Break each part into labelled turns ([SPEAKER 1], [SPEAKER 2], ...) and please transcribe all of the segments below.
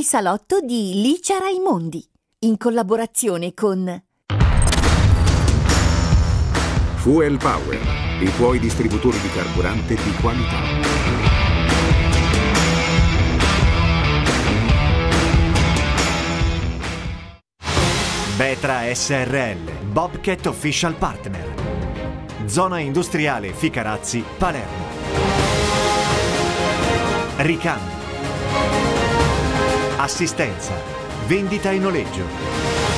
[SPEAKER 1] Salotto di Licia Raimondi, in collaborazione con
[SPEAKER 2] Fuel Power, i tuoi distributori di carburante di qualità.
[SPEAKER 3] Betra SRL, Bobcat Official Partner. Zona industriale Ficarazzi, Palermo. Ricambi. Assistenza. Vendita e noleggio.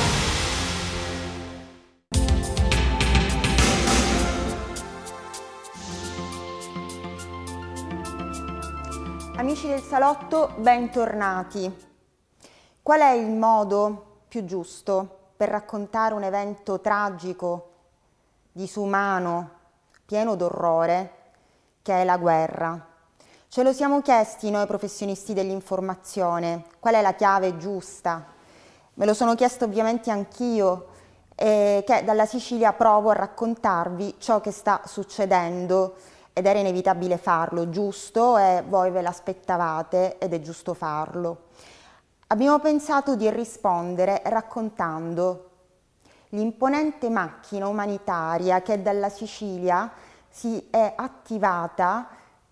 [SPEAKER 4] Amici del salotto, bentornati. Qual è il modo più giusto per raccontare un evento tragico, disumano, pieno d'orrore, che è la guerra? Ce lo siamo chiesti noi professionisti dell'informazione, qual è la chiave giusta? Me lo sono chiesto ovviamente anch'io, che dalla Sicilia provo a raccontarvi ciò che sta succedendo ed era inevitabile farlo, giusto, e voi ve l'aspettavate ed è giusto farlo. Abbiamo pensato di rispondere raccontando l'imponente macchina umanitaria che dalla Sicilia si è attivata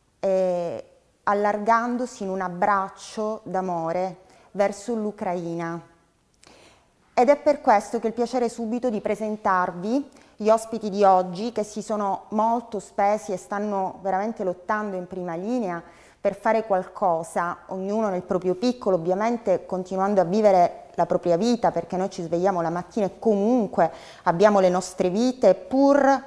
[SPEAKER 4] allargandosi in un abbraccio d'amore verso l'Ucraina. Ed è per questo che ho il piacere subito di presentarvi gli ospiti di oggi, che si sono molto spesi e stanno veramente lottando in prima linea per fare qualcosa, ognuno nel proprio piccolo, ovviamente continuando a vivere la propria vita, perché noi ci svegliamo la mattina e comunque abbiamo le nostre vite, pur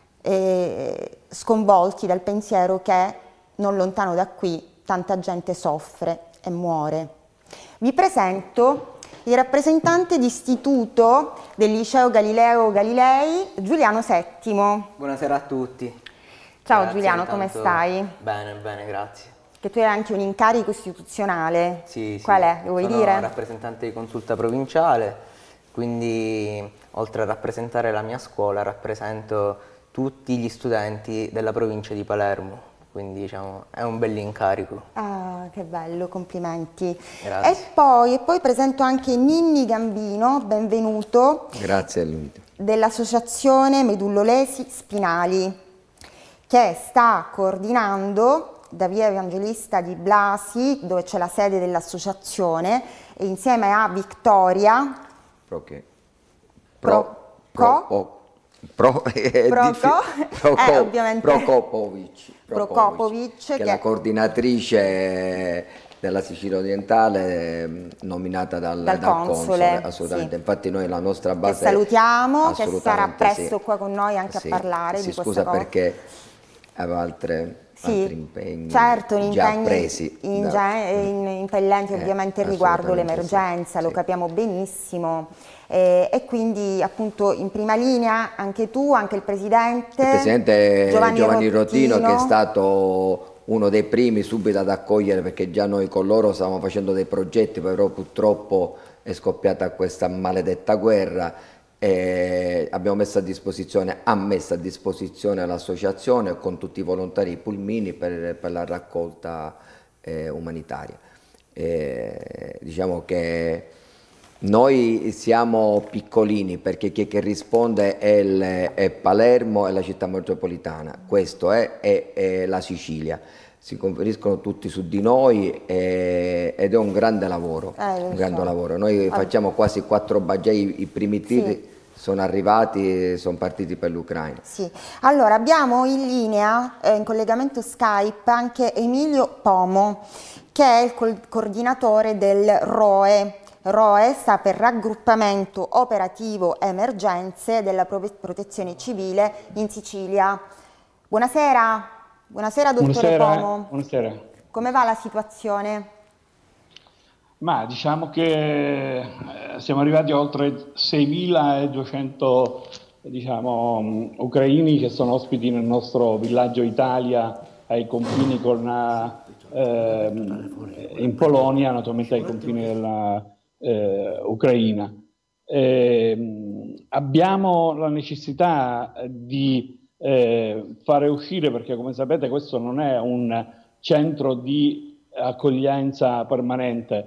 [SPEAKER 4] sconvolti dal pensiero che non lontano da qui tanta gente soffre e muore. Vi presento il rappresentante d'istituto del liceo Galileo Galilei, Giuliano Settimo.
[SPEAKER 5] Buonasera a tutti.
[SPEAKER 4] Ciao
[SPEAKER 5] Grazie,
[SPEAKER 4] Giuliano,
[SPEAKER 5] intanto...
[SPEAKER 4] come stai?
[SPEAKER 5] Bene, bene, grazie.
[SPEAKER 4] Che tu hai anche un incarico istituzionale.
[SPEAKER 5] Sì.
[SPEAKER 4] Qual è? Lo vuoi dire?
[SPEAKER 5] Sono rappresentante di consulta provinciale, quindi oltre a rappresentare la mia scuola rappresento tutti gli studenti della provincia di Palermo. Quindi diciamo è un bell'incarico.
[SPEAKER 4] Ah, che bello, complimenti.
[SPEAKER 5] Grazie.
[SPEAKER 4] E poi presento anche Ninni Gambino, benvenuto.
[SPEAKER 6] Grazie a lui.
[SPEAKER 4] Dell'associazione Medullolesi Spinali, che sta coordinando da via Evangelista di Blasi, dove c'è la sede dell'associazione, e insieme a Victoria
[SPEAKER 6] Prokopovic, che è la coordinatrice della Sicilia Orientale nominata dal console, assolutamente. Sì. Infatti noi la nostra base,
[SPEAKER 4] che salutiamo, che sarà presto qua con noi anche a parlare di questa cosa.
[SPEAKER 6] Scusa perché aveva altri impegni,
[SPEAKER 4] certo,
[SPEAKER 6] già presi
[SPEAKER 4] impellenti ovviamente riguardo l'emergenza, lo capiamo benissimo. E quindi appunto in prima linea anche tu, anche il presidente
[SPEAKER 6] Giovanni Rotino, che è stato uno dei primi subito ad accogliere, perché già noi con loro stavamo facendo dei progetti, però purtroppo è scoppiata questa maledetta guerra e ha messo a disposizione l'associazione con tutti i volontari pulmini per la raccolta umanitaria. Diciamo che noi siamo piccolini, perché chi che risponde è Palermo e la città metropolitana, questo è la Sicilia. Si conferiscono tutti su di noi ed è un grande lavoro. Lavoro. Noi facciamo quasi 4 baggiai, i primi tiri sono arrivati, sono partiti per l'Ucraina.
[SPEAKER 4] Sì, allora abbiamo in linea, in collegamento Skype, anche Emilio Pomo, che è il coordinatore del ROE. ROE sta per Raggruppamento Operativo Emergenze della Protezione Civile in Sicilia. Buonasera, dottore Pomo.
[SPEAKER 7] Buonasera.
[SPEAKER 4] Come va la situazione?
[SPEAKER 7] Ma diciamo che siamo arrivati a oltre 6.200 ucraini che sono ospiti nel nostro villaggio Italia ai confini con in Polonia, naturalmente ai confini della Ucraina. Abbiamo la necessità di fare uscire, perché come sapete questo non è un centro di accoglienza permanente,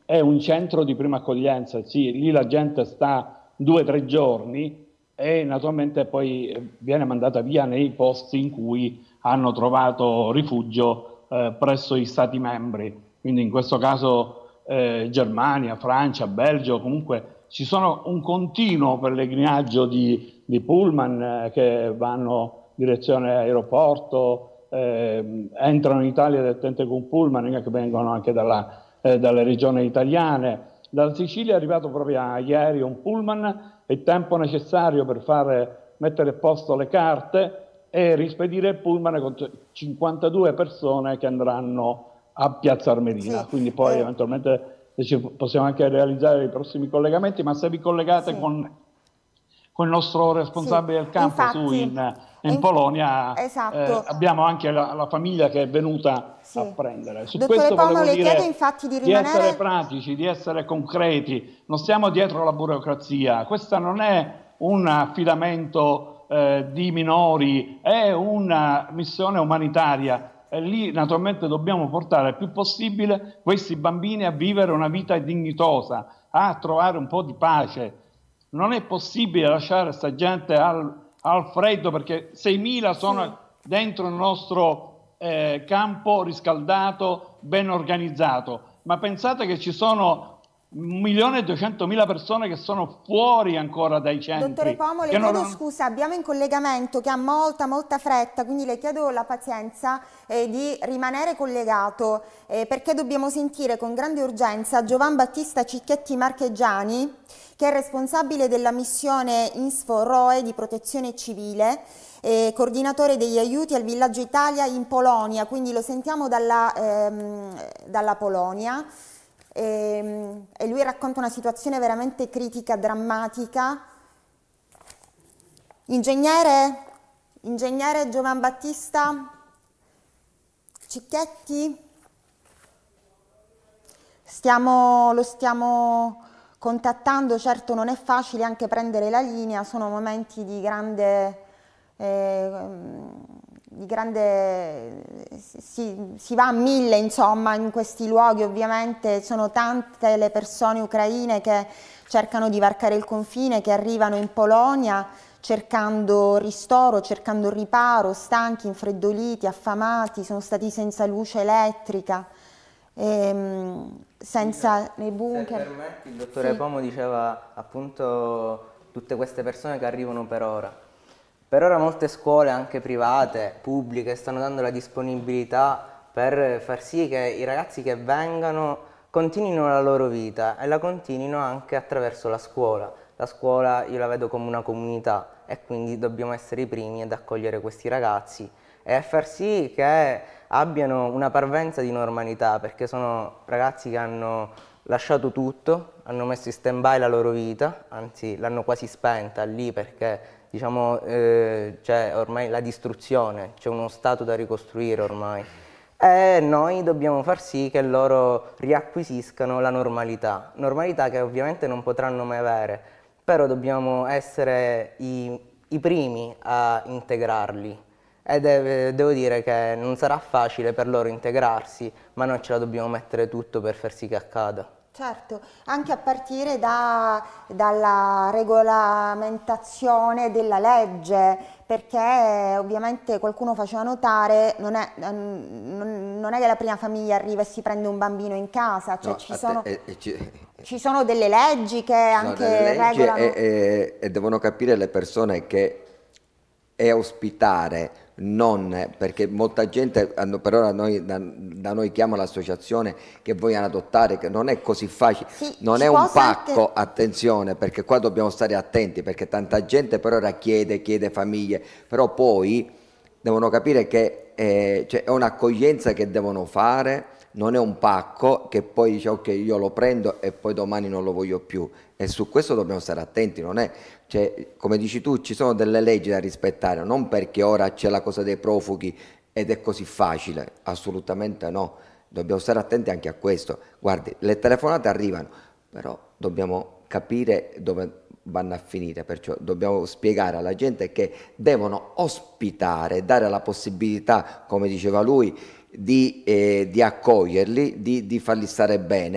[SPEAKER 7] è un centro di prima accoglienza, sì, lì la gente sta 2 o 3 giorni e naturalmente poi viene mandata via nei posti in cui hanno trovato rifugio presso gli Stati membri, quindi in questo caso Germania, Francia, Belgio, comunque ci sono un continuo pellegrinaggio di pullman che vanno in direzione aeroporto, entrano in Italia direttamente con pullman che vengono anche dalle regioni italiane. Dalla Sicilia è arrivato proprio ieri un pullman, il tempo necessario per mettere a posto le carte e rispedire il pullman con 52 persone che andranno a Piazza Armerina. Sì. Quindi poi eventualmente possiamo anche realizzare i prossimi collegamenti, ma se vi collegate con il nostro responsabile del campo in Polonia, esatto. Abbiamo anche la famiglia che è venuta a prendere. Su
[SPEAKER 4] Dottore Pomo, le chiedo infatti
[SPEAKER 7] di essere pratici, di essere concreti, non stiamo dietro la burocrazia, questa non è un affidamento di minori, è una missione umanitaria e lì naturalmente dobbiamo portare il più possibile questi bambini a vivere una vita dignitosa, a trovare un po' di pace. Non è possibile lasciare questa gente al freddo, perché 6.000 sono dentro il nostro campo riscaldato, ben organizzato, ma pensate che ci sono 1.200.000 persone che sono fuori ancora dai centri.
[SPEAKER 4] Dottore Pomo, le chiedo scusa, abbiamo in collegamento che ha molta fretta, quindi le chiedo la pazienza di rimanere collegato perché dobbiamo sentire con grande urgenza Giovan Battista Cicchetti Marchegiani, che è responsabile della missione INSFO ROE di protezione civile, coordinatore degli aiuti al Villaggio Italia in Polonia, quindi lo sentiamo dalla Polonia. E lui racconta una situazione veramente critica, drammatica. Ingegnere Giovan Battista Cicchetti, lo stiamo contattando, certo non è facile anche prendere la linea, sono momenti di grande si va a 1000 insomma in questi luoghi, ovviamente sono tante le persone ucraine che cercano di varcare il confine, che arrivano in Polonia cercando ristoro, cercando riparo, stanchi, infreddoliti, affamati, sono stati senza luce elettrica, senza nei bunker.
[SPEAKER 5] Se permetti, il dottore Pomo diceva appunto tutte queste persone che arrivano per ora. Per ora molte scuole, anche private, pubbliche, stanno dando la disponibilità per far sì che i ragazzi che vengano continuino la loro vita e la continuino anche attraverso la scuola. La scuola io la vedo come una comunità e quindi dobbiamo essere i primi ad accogliere questi ragazzi e a far sì che abbiano una parvenza di normalità, perché sono ragazzi che hanno lasciato tutto, hanno messo in stand-by la loro vita, anzi l'hanno quasi spenta lì perché diciamo c'è ormai la distruzione, c'è uno stato da ricostruire ormai e noi dobbiamo far sì che loro riacquisiscano la normalità che ovviamente non potranno mai avere, però dobbiamo essere i primi a integrarli e devo dire che non sarà facile per loro integrarsi, ma noi ce la dobbiamo mettere tutto per far sì che accada.
[SPEAKER 4] Certo, anche a partire dalla regolamentazione della legge, perché ovviamente qualcuno faceva notare, non è che la prima famiglia arriva e si prende un bambino in casa, cioè no, ci sono delle leggi che anche regolano.
[SPEAKER 6] E devono capire le persone che è ospitare, non perché molta gente per ora da noi chiama l'associazione che vogliono adottare, che non è così facile, non è un pacco, attenzione, perché qua dobbiamo stare attenti, perché tanta gente per ora chiede famiglie, però poi devono capire che cioè, è un'accoglienza che devono fare, non è un pacco che poi dice ok io lo prendo e poi domani non lo voglio più, e su questo dobbiamo stare attenti, non è, cioè, come dici tu, ci sono delle leggi da rispettare, non perché ora c'è la cosa dei profughi ed è così facile, assolutamente no, dobbiamo stare attenti anche a questo. Guardi, le telefonate arrivano, però dobbiamo capire dove vanno a finire, perciò dobbiamo spiegare alla gente che devono ospitare, dare la possibilità, come diceva lui, di accoglierli, di farli stare bene,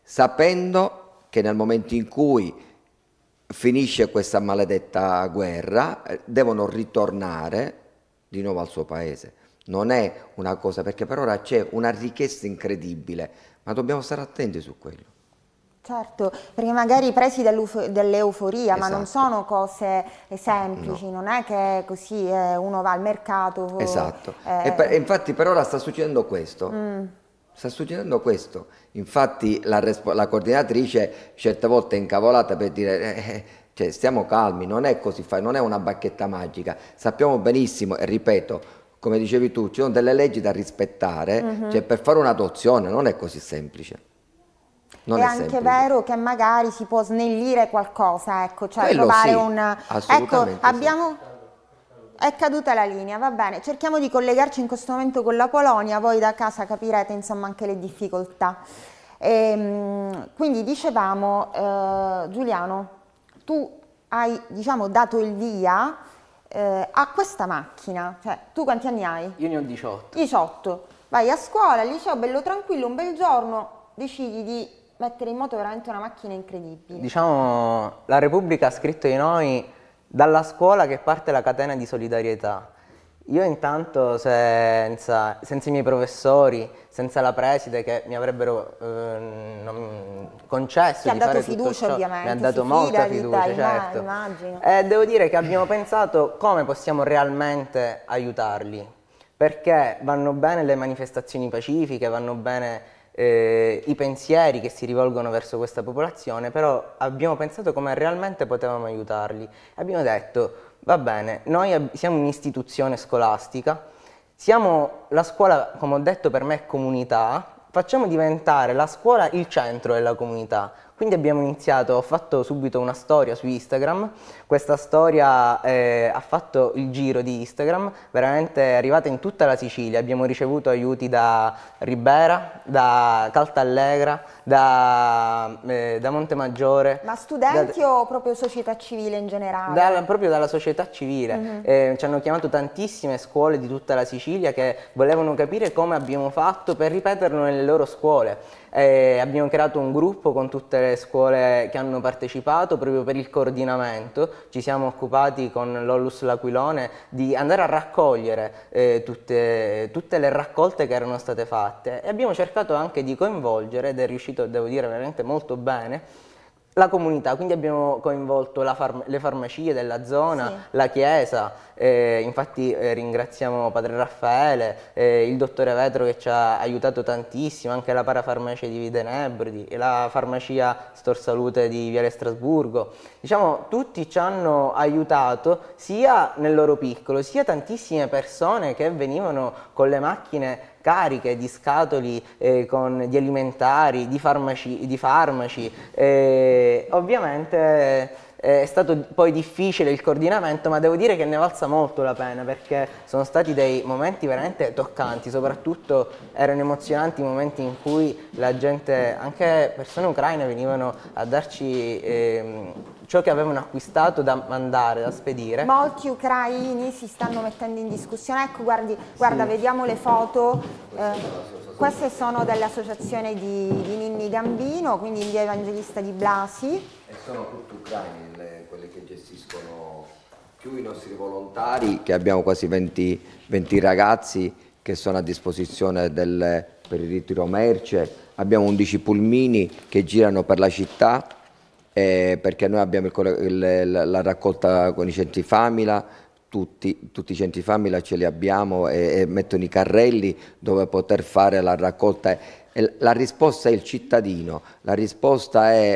[SPEAKER 6] sapendo che nel momento in cui finisce questa maledetta guerra, devono ritornare di nuovo al suo paese. Non è una cosa, perché per ora c'è una richiesta incredibile, ma dobbiamo stare attenti su quello.
[SPEAKER 4] Certo, perché magari presi dall'euforia, ma non
[SPEAKER 6] Esatto.
[SPEAKER 4] sono cose semplici,
[SPEAKER 6] No.
[SPEAKER 4] non è che così uno va al mercato.
[SPEAKER 6] Esatto. E infatti per ora sta succedendo questo. Sta succedendo questo. Infatti la coordinatrice certe volte è incavolata per dire cioè, stiamo calmi, non è così non è una bacchetta magica. Sappiamo benissimo, e ripeto, come dicevi tu, ci sono delle leggi da rispettare, cioè per fare un'adozione non è così semplice. Non
[SPEAKER 4] è
[SPEAKER 6] è
[SPEAKER 4] anche
[SPEAKER 6] semplice.
[SPEAKER 4] vero che magari si può snellire qualcosa, ecco, cioè
[SPEAKER 6] Quello
[SPEAKER 4] trovare
[SPEAKER 6] sì,
[SPEAKER 4] un...
[SPEAKER 6] assolutamente
[SPEAKER 4] Ecco, abbiamo... È caduta la linea, va bene, cerchiamo di collegarci in questo momento con la Polonia, voi da casa capirete insomma anche le difficoltà. Quindi dicevamo, Giuliano, tu hai diciamo dato il via a questa macchina, cioè tu quanti anni hai?
[SPEAKER 5] Io ne ho 18.
[SPEAKER 4] 18, vai a scuola, al liceo, bello tranquillo, un bel giorno decidi di mettere in moto veramente una macchina incredibile.
[SPEAKER 5] Diciamo, la Repubblica ha scritto di noi dalla scuola che parte la catena di solidarietà. Io intanto senza i miei professori, senza la preside che mi avrebbero concesso
[SPEAKER 4] Ti
[SPEAKER 5] di
[SPEAKER 4] ha
[SPEAKER 5] fare
[SPEAKER 4] dato
[SPEAKER 5] tutto
[SPEAKER 4] fiducia,
[SPEAKER 5] ciò,
[SPEAKER 4] ovviamente,
[SPEAKER 5] mi ha dato
[SPEAKER 4] si
[SPEAKER 5] molta
[SPEAKER 4] fida di
[SPEAKER 5] fiducia,
[SPEAKER 4] te,
[SPEAKER 5] certo.
[SPEAKER 4] immagino.
[SPEAKER 5] E devo dire che abbiamo pensato come possiamo realmente aiutarli, perché vanno bene le manifestazioni pacifiche, vanno bene i pensieri che si rivolgono verso questa popolazione, però abbiamo pensato come realmente potevamo aiutarli. Abbiamo detto, va bene, noi siamo un'istituzione scolastica, siamo la scuola, come ho detto, per me è comunità, facciamo diventare la scuola il centro della comunità. Quindi abbiamo iniziato, ho fatto subito una storia su Instagram, questa storia ha fatto il giro di Instagram, veramente è arrivata in tutta la Sicilia, abbiamo ricevuto aiuti da Ribera, da Caltallegra, da Montemaggiore.
[SPEAKER 4] Ma studenti o proprio società civile in generale?
[SPEAKER 5] Proprio dalla società civile. Ci hanno chiamato tantissime scuole di tutta la Sicilia che volevano capire come abbiamo fatto per ripeterlo nelle loro scuole. Abbiamo creato un gruppo con tutte le scuole che hanno partecipato proprio per il coordinamento. Ci siamo occupati con l'Ollus L'Aquilone di andare a raccogliere tutte le raccolte che erano state fatte e abbiamo cercato anche di coinvolgere, ed è riuscito, devo dire, veramente molto bene, la comunità. Quindi abbiamo coinvolto le farmacie della zona,
[SPEAKER 4] Sì.
[SPEAKER 5] la chiesa, infatti ringraziamo Padre Raffaele, il dottore Vetro che ci ha aiutato tantissimo, anche la parafarmacia di Videnebrodi e la farmacia Stor Salute di Viale Strasburgo. Diciamo, tutti ci hanno aiutato sia nel loro piccolo, sia tantissime persone che venivano con le macchine cariche di scatoli di alimentari, di farmaci. Ovviamente è stato poi difficile il coordinamento, ma devo dire che ne valsa molto la pena, perché sono stati dei momenti veramente toccanti, soprattutto erano emozionanti i momenti in cui la gente, anche persone ucraine, venivano a darci ciò che avevano acquistato da mandare, da spedire.
[SPEAKER 4] Molti ucraini si stanno mettendo in discussione, ecco guarda, vediamo le foto, queste sono dell'associazione di Ninni Gambino, quindi il Via Evangelista di Blasi.
[SPEAKER 6] E sono tutti ucraini quelli che gestiscono, più i nostri volontari, che abbiamo quasi 20 ragazzi che sono a disposizione per il ritiro merce, abbiamo 11 pulmini che girano per la città, perché noi abbiamo la raccolta con i centri famiglia, tutti i centri famiglia ce li abbiamo e mettono i carrelli dove poter fare la raccolta. La risposta è il cittadino, la risposta è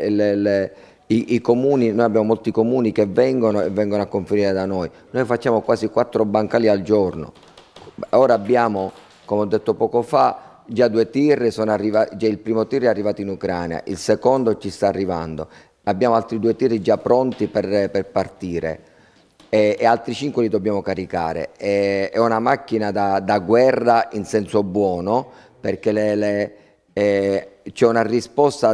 [SPEAKER 6] i comuni. Noi abbiamo molti comuni che vengono a conferire da noi. Noi facciamo quasi 4 bancali al giorno. Ora abbiamo, come ho detto poco fa, già 2 tir sono arrivati, già il primo tir è arrivato in Ucraina, il secondo ci sta arrivando. Abbiamo altri 2 tir già pronti per partire e altri 5 li dobbiamo caricare. È una macchina da guerra in senso buono, perché c'è una risposta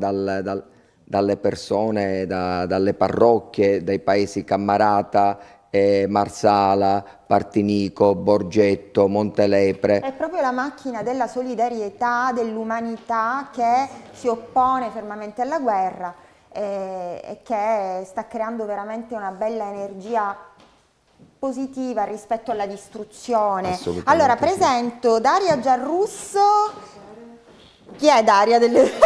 [SPEAKER 6] dalle persone, dalle parrocchie, dai paesi Cammarata, Marsala, Partinico, Borgetto, Montelepre.
[SPEAKER 4] È proprio la macchina della solidarietà, dell'umanità che si oppone fermamente alla guerra e che sta creando veramente una bella energia positiva rispetto alla distruzione. Allora presento Daria Giarrusso. Chi è Daria?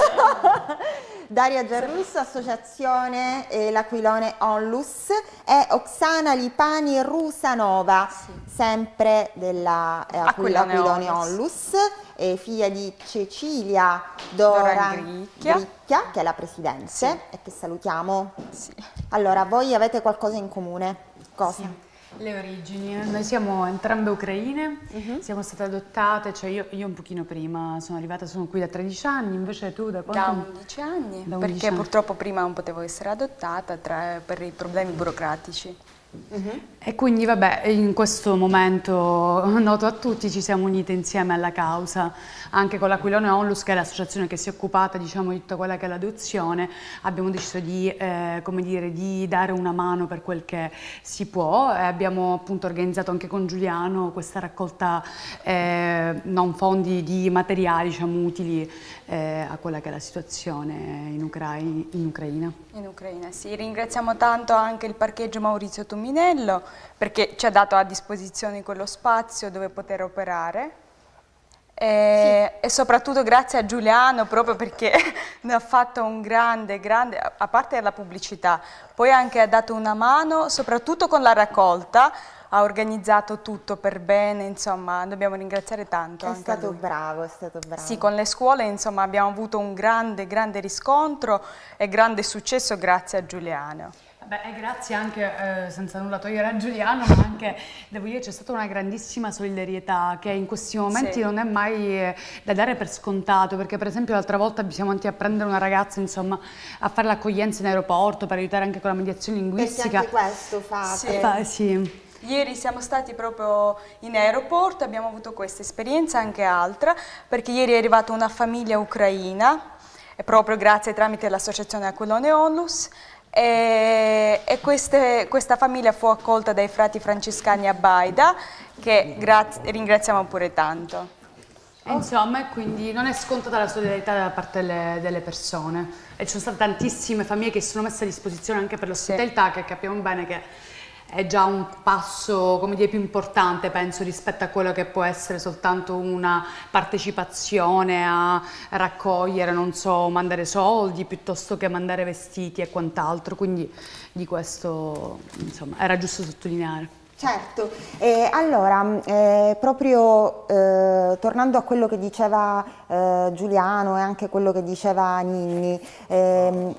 [SPEAKER 4] Daria Giarrusso, associazione L'Aquilone Onlus, e Oksana Lipani Rusanova, sempre della Aquilone Onlus, figlia di Cecilia Doran Gricchia, che è la presidente e che salutiamo. Allora, voi avete qualcosa in comune? Cosa?
[SPEAKER 8] Le origini, noi siamo entrambe ucraine, siamo state adottate, cioè io un pochino prima sono arrivata, sono qui da 13 anni, invece tu da quanto?
[SPEAKER 9] Da 11 anni,
[SPEAKER 8] da 11
[SPEAKER 9] perché
[SPEAKER 8] anni.
[SPEAKER 9] Purtroppo prima non potevo essere adottata per i problemi burocratici.
[SPEAKER 8] E quindi vabbè, in questo momento noto a tutti ci siamo unite insieme alla causa, anche con l'Aquilone Onlus, che è l'associazione che si è occupata, diciamo, di tutta quella che è l'adozione. Abbiamo deciso di, come dire, di dare una mano per quel che si può, e abbiamo appunto organizzato anche con Giuliano questa raccolta non fondi di materiali, diciamo, utili a quella che è la situazione in Ucraina.
[SPEAKER 9] In Ucraina, sì. Ringraziamo tanto anche il parcheggio Maurizio Tuminello, perché ci ha dato a disposizione quello spazio dove poter operare, e soprattutto grazie a Giuliano, proprio perché ne ha fatto un grande, a parte la pubblicità, poi anche ha dato una mano, soprattutto con la raccolta, ha organizzato tutto per bene, insomma dobbiamo ringraziare tanto.
[SPEAKER 4] È stato bravo.
[SPEAKER 9] Sì, con le scuole insomma abbiamo avuto un grande riscontro e grande successo grazie a Giuliano.
[SPEAKER 8] Beh, grazie anche, senza nulla togliere a Giuliano, ma anche, devo dire, c'è stata una grandissima solidarietà che in questi momenti non è mai da dare per scontato, perché per esempio l'altra volta siamo andati a prendere una ragazza, insomma, a fare l'accoglienza in aeroporto per aiutare anche con la mediazione linguistica.
[SPEAKER 4] Perché anche questo fate?
[SPEAKER 8] Sì.
[SPEAKER 9] Ieri siamo stati proprio in aeroporto, abbiamo avuto questa esperienza, anche altra, perché ieri è arrivata una famiglia ucraina, e proprio grazie tramite l'associazione Aquilone Onlus, e questa famiglia fu accolta dai frati francescani a Baida, che ringraziamo pure tanto.
[SPEAKER 8] Insomma, e quindi non è scontata la solidarietà da parte delle persone, e ci sono state tantissime famiglie che si sono messe a disposizione anche per l'ospitalità, che capiamo bene che è già un passo, come dire, più importante, penso, rispetto a quello che può essere soltanto una partecipazione a raccogliere, non so, mandare soldi piuttosto che mandare vestiti e quant'altro, quindi di questo, insomma, era giusto sottolineare.
[SPEAKER 4] Certo, allora, proprio tornando a quello che diceva Giuliano e anche quello che diceva Ninni,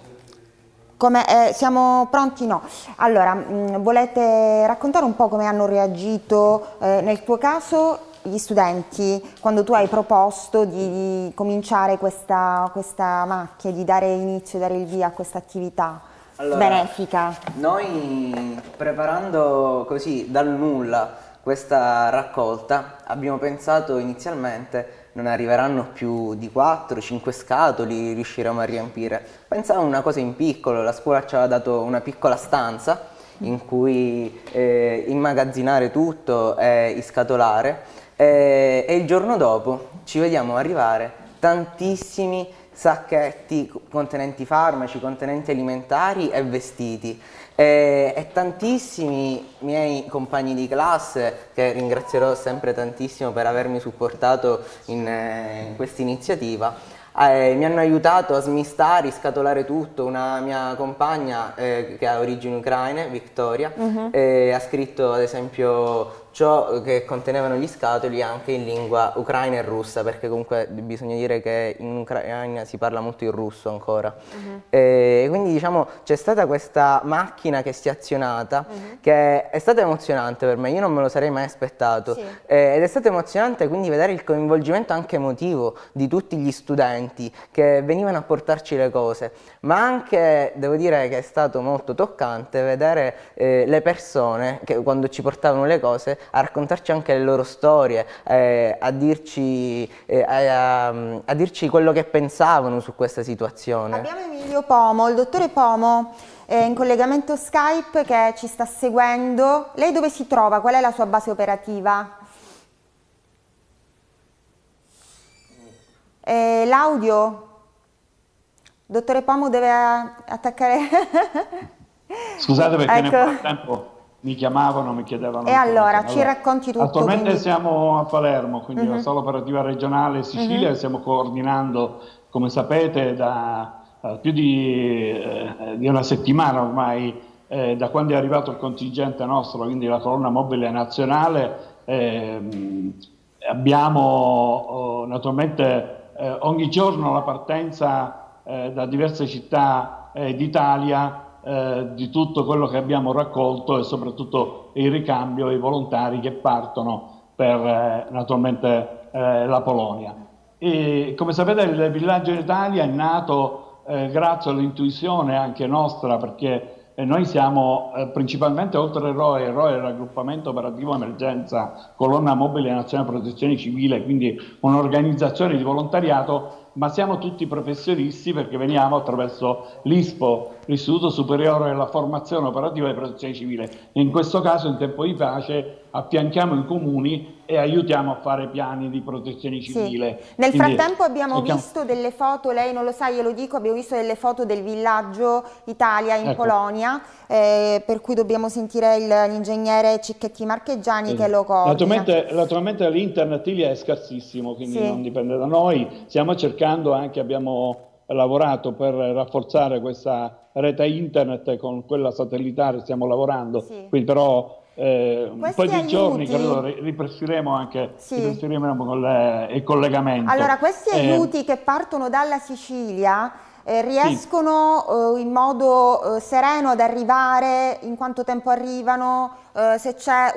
[SPEAKER 4] siamo pronti? No. Allora, volete raccontare un po' come hanno reagito, nel tuo caso, gli studenti, quando tu hai proposto di cominciare questa macchia, di dare inizio, dare il via a questa attività benefica?
[SPEAKER 5] Noi, preparando così dal nulla questa raccolta, abbiamo pensato inizialmente non arriveranno più di 4-5 scatoli, riusciremo a riempire. Pensavo una cosa in piccolo, la scuola ci aveva dato una piccola stanza in cui immagazzinare tutto e iscatolare, e il giorno dopo ci vediamo arrivare tantissimi sacchetti contenenti farmaci, contenenti alimentari e vestiti. E tantissimi miei compagni di classe, che ringrazierò sempre tantissimo per avermi supportato in questa iniziativa, mi hanno aiutato a smistare, scatolare tutto. Una mia compagna che ha origini ucraine, Victoria, ha scritto ad esempio ciò che contenevano gli scatoli anche in lingua ucraina e russa, perché comunque bisogna dire che in Ucraina si parla molto il russo ancora. E quindi diciamo c'è stata questa macchina che si è azionata, che è stata emozionante per me, io non me lo sarei mai aspettato, ed è stato emozionante quindi vedere il coinvolgimento anche emotivo di tutti gli studenti che venivano a portarci le cose, ma anche devo dire che è stato molto toccante vedere le persone che quando ci portavano le cose a raccontarci anche le loro storie, a dirci quello che pensavano su questa situazione.
[SPEAKER 4] Abbiamo Emilio Pomo, il dottore Pomo. in collegamento Skype che ci sta seguendo. Lei dove si trova? Qual è la sua base operativa? L'audio? Dottore Pomo deve attaccare...
[SPEAKER 7] Scusate perché
[SPEAKER 4] ecco.
[SPEAKER 7] nel frattempo mi chiamavano, mi chiedevano...
[SPEAKER 4] E allora, ci racconti tutto.
[SPEAKER 7] Attualmente
[SPEAKER 4] quindi...
[SPEAKER 7] siamo a Palermo, quindi la sala operativa regionale Sicilia, stiamo coordinando, come sapete, da più di una settimana ormai, da quando è arrivato il contingente nostro, quindi la colonna mobile nazionale. Abbiamo naturalmente ogni giorno la partenza da diverse città d'Italia di tutto quello che abbiamo raccolto e soprattutto il ricambio, i volontari che partono per naturalmente la Polonia. E, come sapete, il Villaggio d'Italia è nato grazie all'intuizione anche nostra, perché noi siamo principalmente, oltre ROE è il raggruppamento operativo emergenza colonna mobile nazionale protezione civile, quindi un'organizzazione di volontariato, ma siamo tutti professionisti perché veniamo attraverso l'ISPO, l'Istituto Superiore della Formazione Operativa di Protezione Civile. In questo caso, in tempo di pace, affianchiamo i comuni e aiutiamo a fare piani di protezione civile.
[SPEAKER 4] Sì. Nel frattempo abbiamo visto delle foto, lei non lo sa, glielo dico, abbiamo visto delle foto del Villaggio Italia in Polonia, per cui dobbiamo sentire l'ingegnere Cicchetti Marcheggiani che lo coordina.
[SPEAKER 7] Naturalmente l'internet lì è scarsissimo, quindi non dipende da noi. Stiamo cercando anche, abbiamo lavorato per rafforzare questa rete internet con quella satellitare, stiamo lavorando, quindi però un po' di giorni credo riprestiremo anche il collegamento.
[SPEAKER 4] Allora, questi aiuti che partono dalla Sicilia riescono in modo sereno ad arrivare? In quanto tempo arrivano? Se c'è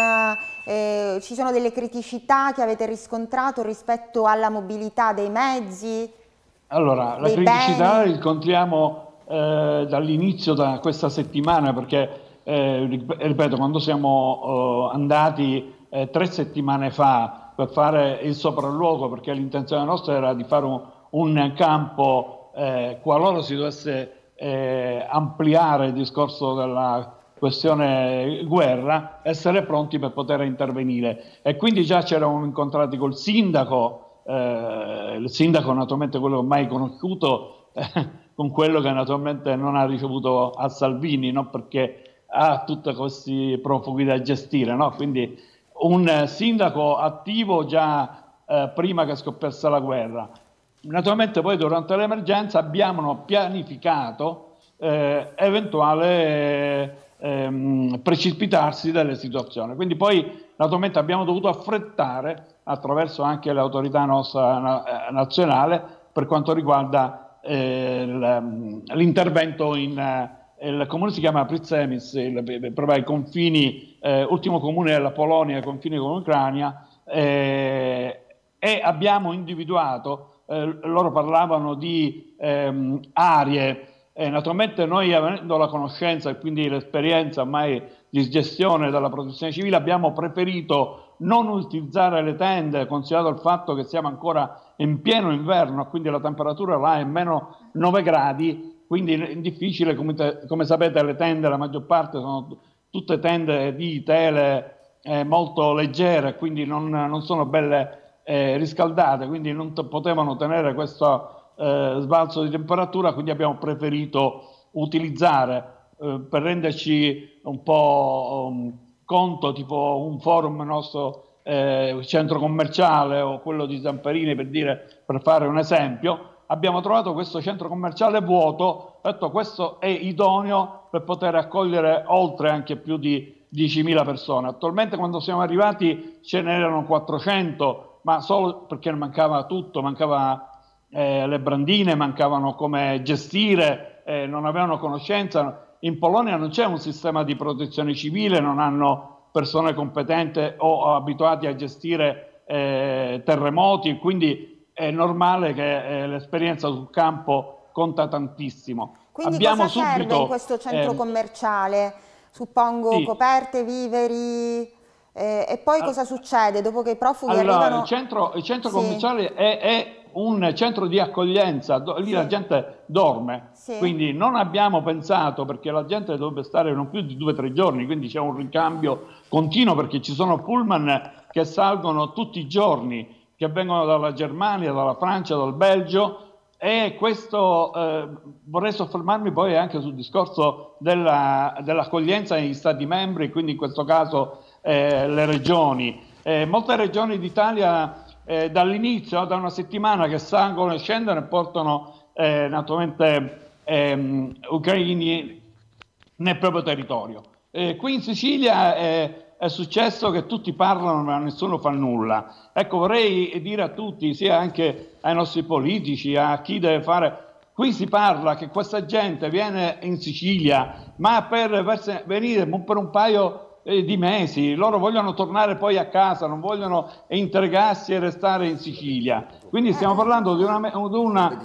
[SPEAKER 4] ci sono delle criticità che avete riscontrato rispetto alla mobilità dei mezzi?
[SPEAKER 7] Allora, la criticità la riscontriamo dall'inizio, da questa settimana, perché ripeto, quando siamo andati 3 settimane fa per fare il sopralluogo, perché l'intenzione nostra era di fare un campo qualora si dovesse ampliare il discorso della questione guerra, essere pronti per poter intervenire. E quindi già c'erano incontrati col sindaco, il sindaco naturalmente quello mai conosciuto, con quello che naturalmente non ha ricevuto a Salvini, no? Perché ha tutti questi profughi da gestire, no? Quindi un sindaco attivo già prima che scoppiasse la guerra. Naturalmente poi durante l'emergenza abbiamo pianificato eventuale precipitarsi delle situazioni. Quindi poi naturalmente abbiamo dovuto affrettare attraverso anche l'autorità nostra nazionale per quanto riguarda l'intervento il comune si chiama Przemis, proprio ai confini, ultimo comune della Polonia, ai confini con l'Ucraina, e abbiamo individuato, loro parlavano di aree, naturalmente noi avendo la conoscenza e quindi l'esperienza ormai di gestione della protezione civile abbiamo preferito non utilizzare le tende, considerato il fatto che siamo ancora in pieno inverno, quindi la temperatura là è meno 9 gradi, quindi è difficile, come sapete le tende, la maggior parte sono tutte tende di tele molto leggere, quindi non sono belle riscaldate, quindi non potevano tenere questo sbalzo di temperatura, quindi abbiamo preferito utilizzare per renderci un po' conto, tipo un forum nostro centro commerciale o quello di Zamperini, per fare un esempio. Abbiamo trovato questo centro commerciale vuoto, ho detto questo è idoneo per poter accogliere oltre anche più di 10.000 persone. Attualmente quando siamo arrivati ce n'erano 400, ma solo perché mancava tutto, mancava le brandine, mancavano come gestire, non avevano conoscenza. In Polonia non c'è un sistema di protezione civile, non hanno persone competenti o abituati a gestire terremoti, quindi è normale che l'esperienza sul campo conta tantissimo.
[SPEAKER 4] Quindi cosa serve in questo centro commerciale? Suppongo coperte, viveri, e poi cosa succede dopo che i profughi arrivano?
[SPEAKER 7] Il centro commerciale è un centro di accoglienza, lì la gente dorme, quindi non abbiamo pensato, perché la gente dovrebbe stare non più di 2 o 3 giorni, quindi c'è un ricambio continuo, perché ci sono pullman che salgono tutti i giorni, che vengono dalla Germania, dalla Francia, dal Belgio, e questo vorrei soffermarmi poi anche sul discorso dell'accoglienza negli Stati membri, quindi in questo caso le regioni. Molte regioni d'Italia dall'inizio, da una settimana, che salgono e scendono e portano naturalmente ucraini nel proprio territorio. Qui in Sicilia è successo che tutti parlano ma nessuno fa nulla. Ecco, vorrei dire a tutti, sia anche ai nostri politici, a chi deve fare... Qui si parla che questa gente viene in Sicilia, ma per venire per un paio di mesi. Loro vogliono tornare poi a casa, non vogliono integrarsi e restare in Sicilia. Quindi stiamo parlando di una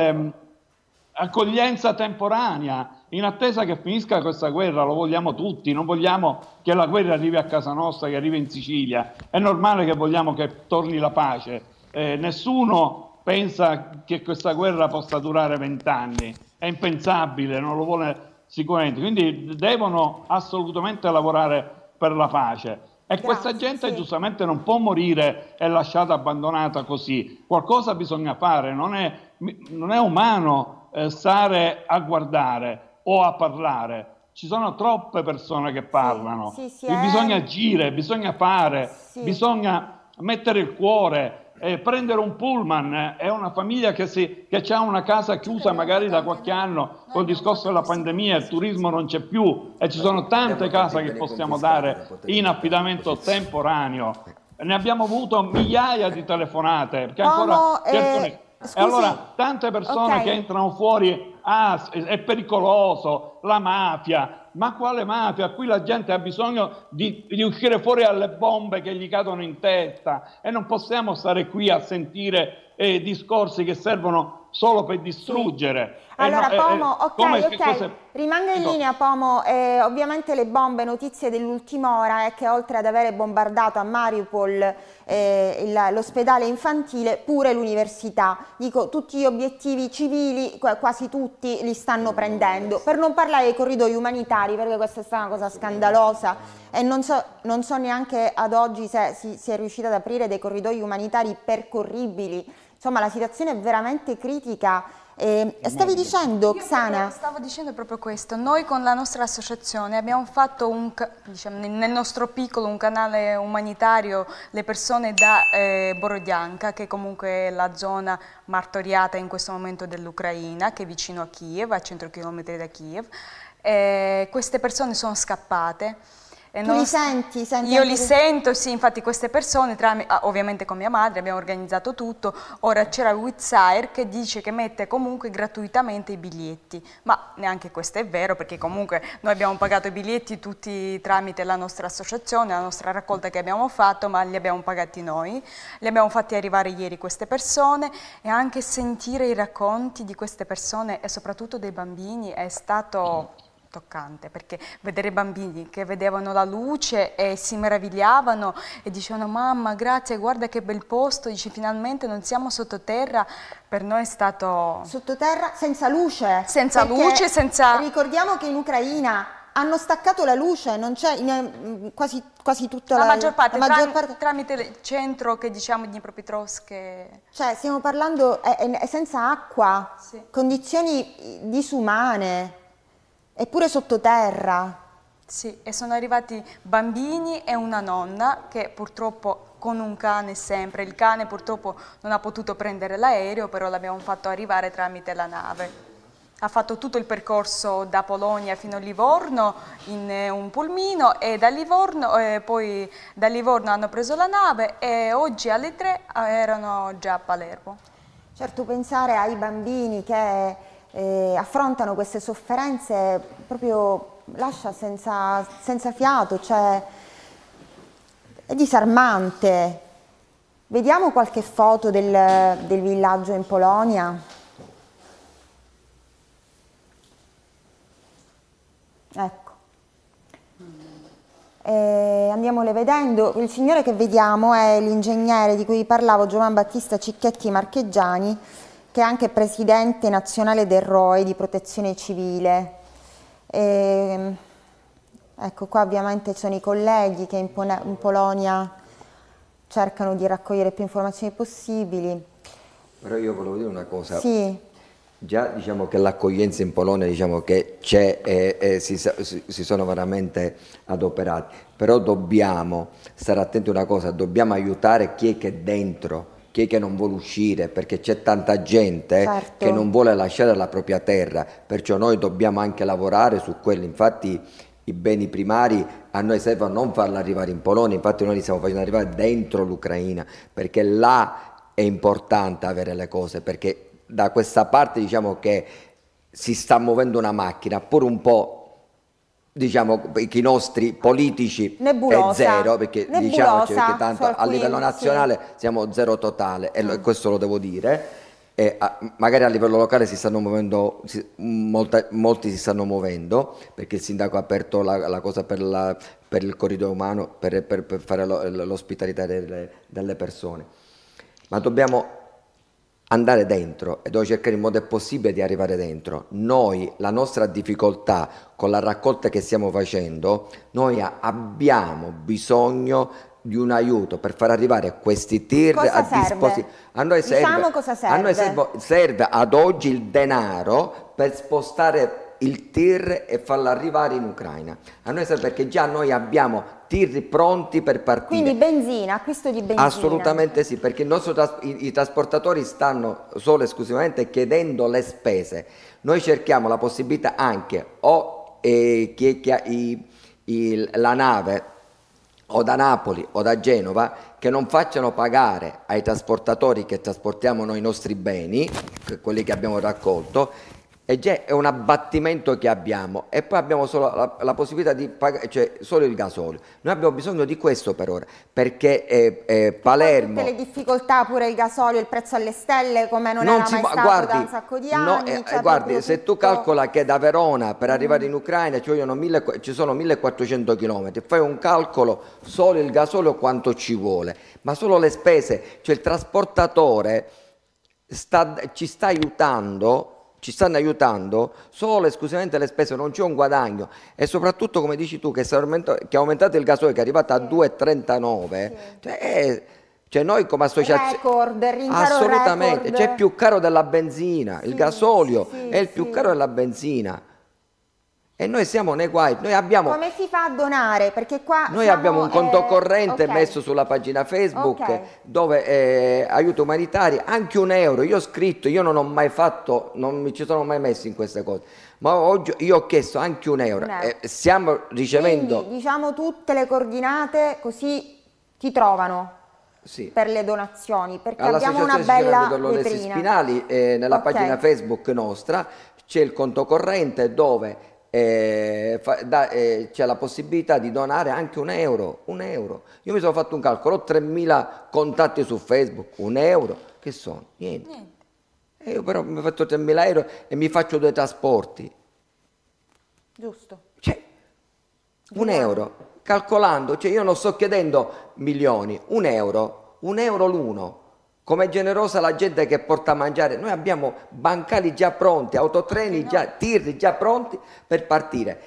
[SPEAKER 7] accoglienza temporanea, in attesa che finisca questa guerra. Lo vogliamo tutti, non vogliamo che la guerra arrivi a casa nostra, che arrivi in Sicilia. È normale che vogliamo che torni la pace. Nessuno pensa che questa guerra possa durare 20 anni, è impensabile, non lo vuole sicuramente. Quindi devono assolutamente lavorare per la pace. E questa gente giustamente non può morire e lasciata abbandonata così. Qualcosa bisogna fare, non è umano stare a guardare o a parlare. Ci sono troppe persone che parlano. Bisogna agire, bisogna fare, bisogna mettere il cuore. Prendere un pullman è una famiglia che ha una casa chiusa magari da qualche anno col discorso della pandemia, il turismo non c'è più e ci sono tante case che possiamo dare in affidamento temporaneo. Ne abbiamo avuto migliaia di telefonate, perché ancora e allora tante persone che entrano fuori, è pericoloso, la mafia. Ma quale mafia? Qui la gente ha bisogno di uscire fuori alle bombe che gli cadono in testa, e non possiamo stare qui a sentire discorsi che servono solo per distruggere.
[SPEAKER 4] Allora Pomo, rimanga in linea Pomo, ovviamente le bombe, notizie dell'ultima ora è che oltre ad avere bombardato a Mariupol l'ospedale infantile, pure l'università, dico tutti gli obiettivi civili, quasi tutti li stanno prendendo, per non parlare dei corridoi umanitari, perché questa è stata una cosa scandalosa e non so neanche ad oggi se si è riuscita ad aprire dei corridoi umanitari percorribili. Insomma, la situazione è veramente critica. Stavi dicendo, Xana?
[SPEAKER 9] Stavo dicendo proprio questo. Noi con la nostra associazione abbiamo fatto nel nostro piccolo un canale umanitario, le persone da Borodianka, che comunque è la zona martoriata in questo momento dell'Ucraina, che è vicino a Kiev, a 100 km da Kiev. Queste persone sono scappate.
[SPEAKER 4] Tu li senti?
[SPEAKER 9] Io li sento, sì, infatti queste persone, ovviamente con mia madre, abbiamo organizzato tutto. Ora c'era Wizz Air che dice che mette comunque gratuitamente i biglietti, ma neanche questo è vero, perché comunque noi abbiamo pagato i biglietti tutti tramite la nostra associazione, la nostra raccolta che abbiamo fatto, ma li abbiamo pagati noi, li abbiamo fatti arrivare ieri queste persone, e anche sentire i racconti di queste persone e soprattutto dei bambini è stato toccante, perché vedere bambini che vedevano la luce e si meravigliavano e dicevano: mamma, grazie, guarda che bel posto, dici finalmente non siamo sottoterra, per noi è stato...
[SPEAKER 4] Sottoterra senza luce?
[SPEAKER 9] Senza luce, senza...
[SPEAKER 4] Ricordiamo che in Ucraina hanno staccato la luce, non c'è quasi tutta
[SPEAKER 9] la maggior parte, tramite il centro che diciamo di Dnipropetrovsk.
[SPEAKER 4] Cioè stiamo parlando è senza acqua, condizioni disumane. Eppure sottoterra.
[SPEAKER 9] Sì, e sono arrivati bambini e una nonna che purtroppo con un cane sempre, il cane purtroppo non ha potuto prendere l'aereo, però l'abbiamo fatto arrivare tramite la nave. Ha fatto tutto il percorso da Polonia fino a Livorno in un pulmino e da Livorno, poi da Livorno hanno preso la nave e oggi alle 3 erano già a Palermo.
[SPEAKER 4] Certo, pensare ai bambini che affrontano queste sofferenze proprio lascia senza fiato, cioè è disarmante. Vediamo qualche foto del villaggio in Polonia. Ecco. andiamole vedendo. Il signore che vediamo è l'ingegnere di cui parlavo, Giovan Battista Cicchetti Marchegiani, che è anche presidente nazionale del ROE di protezione civile. Ecco, qua ovviamente sono i colleghi che in Polonia cercano di raccogliere più informazioni possibili.
[SPEAKER 6] Però io volevo dire una cosa.
[SPEAKER 4] Sì.
[SPEAKER 6] Già diciamo che l'accoglienza in Polonia diciamo che c'è e si sono veramente adoperati, però dobbiamo stare attenti a una cosa, dobbiamo aiutare chi è che è dentro, chi è che non vuole uscire, perché c'è tanta gente
[SPEAKER 4] certo.
[SPEAKER 6] che non vuole lasciare la propria terra, perciò noi dobbiamo anche lavorare su quello. Infatti i beni primari a noi serve a non farli arrivare in Polonia, infatti noi li stiamo facendo arrivare dentro l'Ucraina, perché là è importante avere le cose, perché da questa parte diciamo che si sta muovendo una macchina, pure un po', diciamo, che i nostri politici
[SPEAKER 4] nebulosa.
[SPEAKER 6] È zero, perché diciamoci, perché tanto a livello nazionale
[SPEAKER 4] sì.
[SPEAKER 6] Siamo zero totale, e questo lo devo dire, magari a livello locale si stanno muovendo, molti si stanno muovendo, perché il sindaco ha aperto la cosa per il corridoio umano, per fare l'ospitalità delle persone, ma dobbiamo andare dentro e devo cercare in modo possibile di arrivare dentro. Noi, la nostra difficoltà con la raccolta che stiamo facendo, noi abbiamo bisogno di un aiuto per far arrivare questi tir a disposizione. A noi serve,
[SPEAKER 4] diciamo cosa serve.
[SPEAKER 6] A noi serve ad oggi il denaro per spostare il tir e farlo arrivare in Ucraina. A noi serve perché già noi abbiamo tir pronti per partire.
[SPEAKER 4] Quindi benzina, acquisto di benzina.
[SPEAKER 6] Assolutamente sì, perché i trasportatori stanno solo e esclusivamente chiedendo le spese. Noi cerchiamo la possibilità anche la nave o da Napoli o da Genova che non facciano pagare ai trasportatori che trasportiamo noi i nostri beni, quelli che abbiamo raccolto, e già è un abbattimento che abbiamo, e poi abbiamo solo la possibilità di pagare, cioè solo il gasolio. Noi abbiamo bisogno di questo per ora, perché Palermo...
[SPEAKER 4] Tutte le difficoltà, pure il gasolio, il prezzo alle stelle, come non era mai stato da un sacco di anni.
[SPEAKER 6] Guardi, se tu calcola che da Verona per arrivare in Ucraina ci sono 1400 km, fai un calcolo, solo il gasolio quanto ci vuole, ma solo le spese, cioè il trasportatore ci stanno aiutando solo e esclusivamente le spese, non c'è un guadagno, e soprattutto come dici tu che è aumentato il gasolio, che è arrivato a 2,39, cioè noi come associazione
[SPEAKER 4] record,
[SPEAKER 6] assolutamente
[SPEAKER 4] record.
[SPEAKER 6] C'è più caro della benzina, il gasolio è il più caro della benzina, e noi siamo nei guai. Noi abbiamo,
[SPEAKER 4] come si fa a donare? Perché qua
[SPEAKER 6] noi abbiamo un conto corrente messo sulla pagina Facebook dove aiuti umanitari, anche €1. Io ho scritto, io non ho mai fatto, non mi ci sono mai messo in queste cose, ma oggi io ho chiesto anche €1. Stiamo ricevendo...
[SPEAKER 4] Quindi, diciamo tutte le coordinate, così ti trovano per le donazioni, perché abbiamo una bella vetrina.
[SPEAKER 6] Spinali, nella pagina Facebook nostra c'è il conto corrente dove c'è la possibilità di donare anche €1. Io mi sono fatto un calcolo, ho 3000 contatti su Facebook, €1 che sono? Niente. E io però mi ho fatto €3.000 e mi faccio 2 trasporti.
[SPEAKER 4] Giusto.
[SPEAKER 6] Cioè, €1, calcolando, cioè io non sto chiedendo milioni, €1 l'uno. Com'è generosa la gente che porta a mangiare. Noi abbiamo bancali già pronti, autotreni, tir già pronti per partire.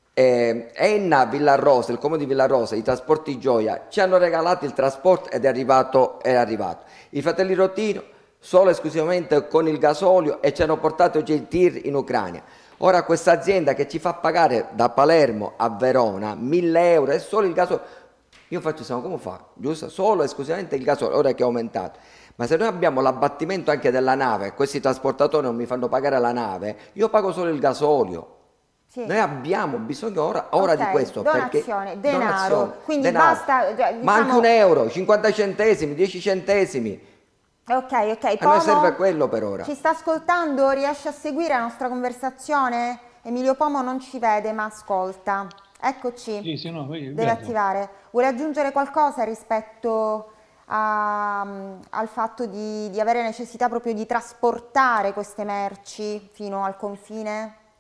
[SPEAKER 6] Enna Villarosa, il comune di Villarosa, i trasporti Gioia, ci hanno regalato il trasporto ed è arrivato. I fratelli Rotino solo e esclusivamente con il gasolio, e ci hanno portato già il tir in Ucraina. Ora questa azienda che ci fa pagare da Palermo a Verona €1.000 è solo il gasolio. Io faccio, come fa? Giusto? Solo e esclusivamente il gasolio, ora che è aumentato. Ma se noi abbiamo l'abbattimento anche della nave, questi trasportatori non mi fanno pagare la nave, io pago solo il gasolio. Noi abbiamo bisogno ora di questo.
[SPEAKER 4] Donazione,
[SPEAKER 6] perché
[SPEAKER 4] denaro. Quindi basta... diciamo...
[SPEAKER 6] Ma anche €1, 50 centesimi, 10 centesimi.
[SPEAKER 4] Ok.
[SPEAKER 6] A noi serve quello per ora.
[SPEAKER 4] Ci sta ascoltando? Riesce a seguire la nostra conversazione? Emilio Pomo non ci vede ma ascolta. Eccoci. Deve attivare. Vuole aggiungere qualcosa rispetto al fatto di avere necessità proprio di trasportare queste merci fino al confine,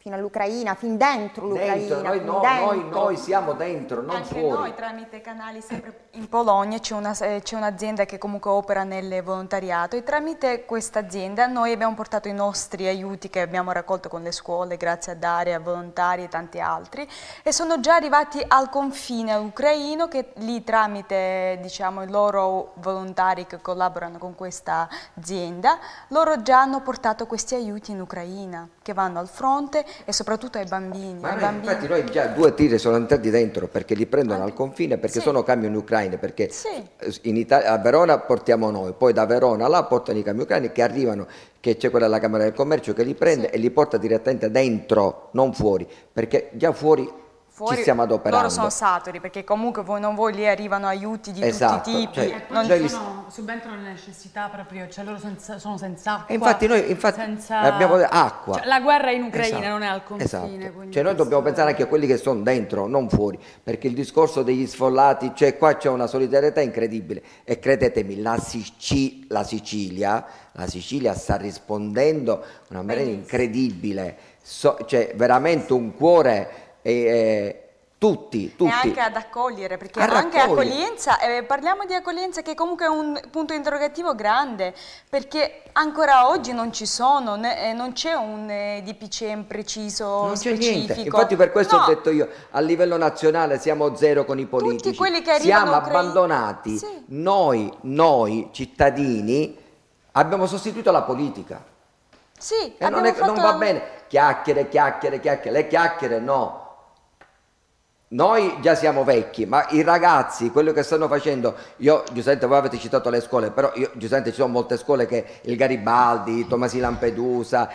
[SPEAKER 4] fino all'Ucraina, fin dentro l'Ucraina.
[SPEAKER 6] Noi siamo dentro, non
[SPEAKER 9] anche
[SPEAKER 6] fuori.
[SPEAKER 9] Noi tramite canali sempre in Polonia c'è un'azienda che comunque opera nel volontariato e tramite questa azienda noi abbiamo portato i nostri aiuti che abbiamo raccolto con le scuole grazie a Daria, a volontari e tanti altri e sono già arrivati al confine ucraino che lì tramite diciamo i loro volontari che collaborano con questa azienda loro già hanno portato questi aiuti in Ucraina che vanno al fronte e soprattutto ai bambini.
[SPEAKER 6] Infatti noi già 2 tiri sono entrati dentro perché li prendono al confine, perché sono camion ucraini, perché in Italia, a Verona portiamo noi, poi da Verona là portano i camion ucraini che arrivano, che c'è quella della Camera del Commercio che li prende e li porta direttamente dentro, non fuori, perché già fuori ci stiamo adoperando.
[SPEAKER 9] Loro sono saturi perché comunque lì arrivano aiuti di tutti i tipi.
[SPEAKER 8] E poi subentrano le necessità proprio, cioè loro sono senza acqua.
[SPEAKER 6] E infatti noi abbiamo acqua.
[SPEAKER 8] Cioè, la guerra è in Ucraina, non è al confine.
[SPEAKER 6] Cioè noi dobbiamo pensare anche a quelli che sono dentro, non fuori, perché il discorso degli sfollati, cioè qua c'è una solidarietà incredibile e credetemi, la Sicilia sta rispondendo in una maniera incredibile, cioè veramente un cuore. Tutti.
[SPEAKER 9] E anche ad accogliere, perché anche accoglienza, parliamo di accoglienza che comunque è un punto interrogativo grande, perché ancora oggi non ci sono, non c'è un DPCM preciso,
[SPEAKER 6] non
[SPEAKER 9] specifico.
[SPEAKER 6] C'è niente. Infatti per questo ho detto io, a livello nazionale siamo zero con i politici,
[SPEAKER 9] tutti quelli che arrivano
[SPEAKER 6] siamo abbandonati, noi cittadini abbiamo sostituito la politica.
[SPEAKER 9] Sì,
[SPEAKER 6] e non va bene, chiacchiere, le chiacchiere no. Noi già siamo vecchi, ma i ragazzi, quello che stanno facendo, giustamente voi avete citato le scuole, però giustamente ci sono molte scuole che il Garibaldi, Tomasi Lampedusa,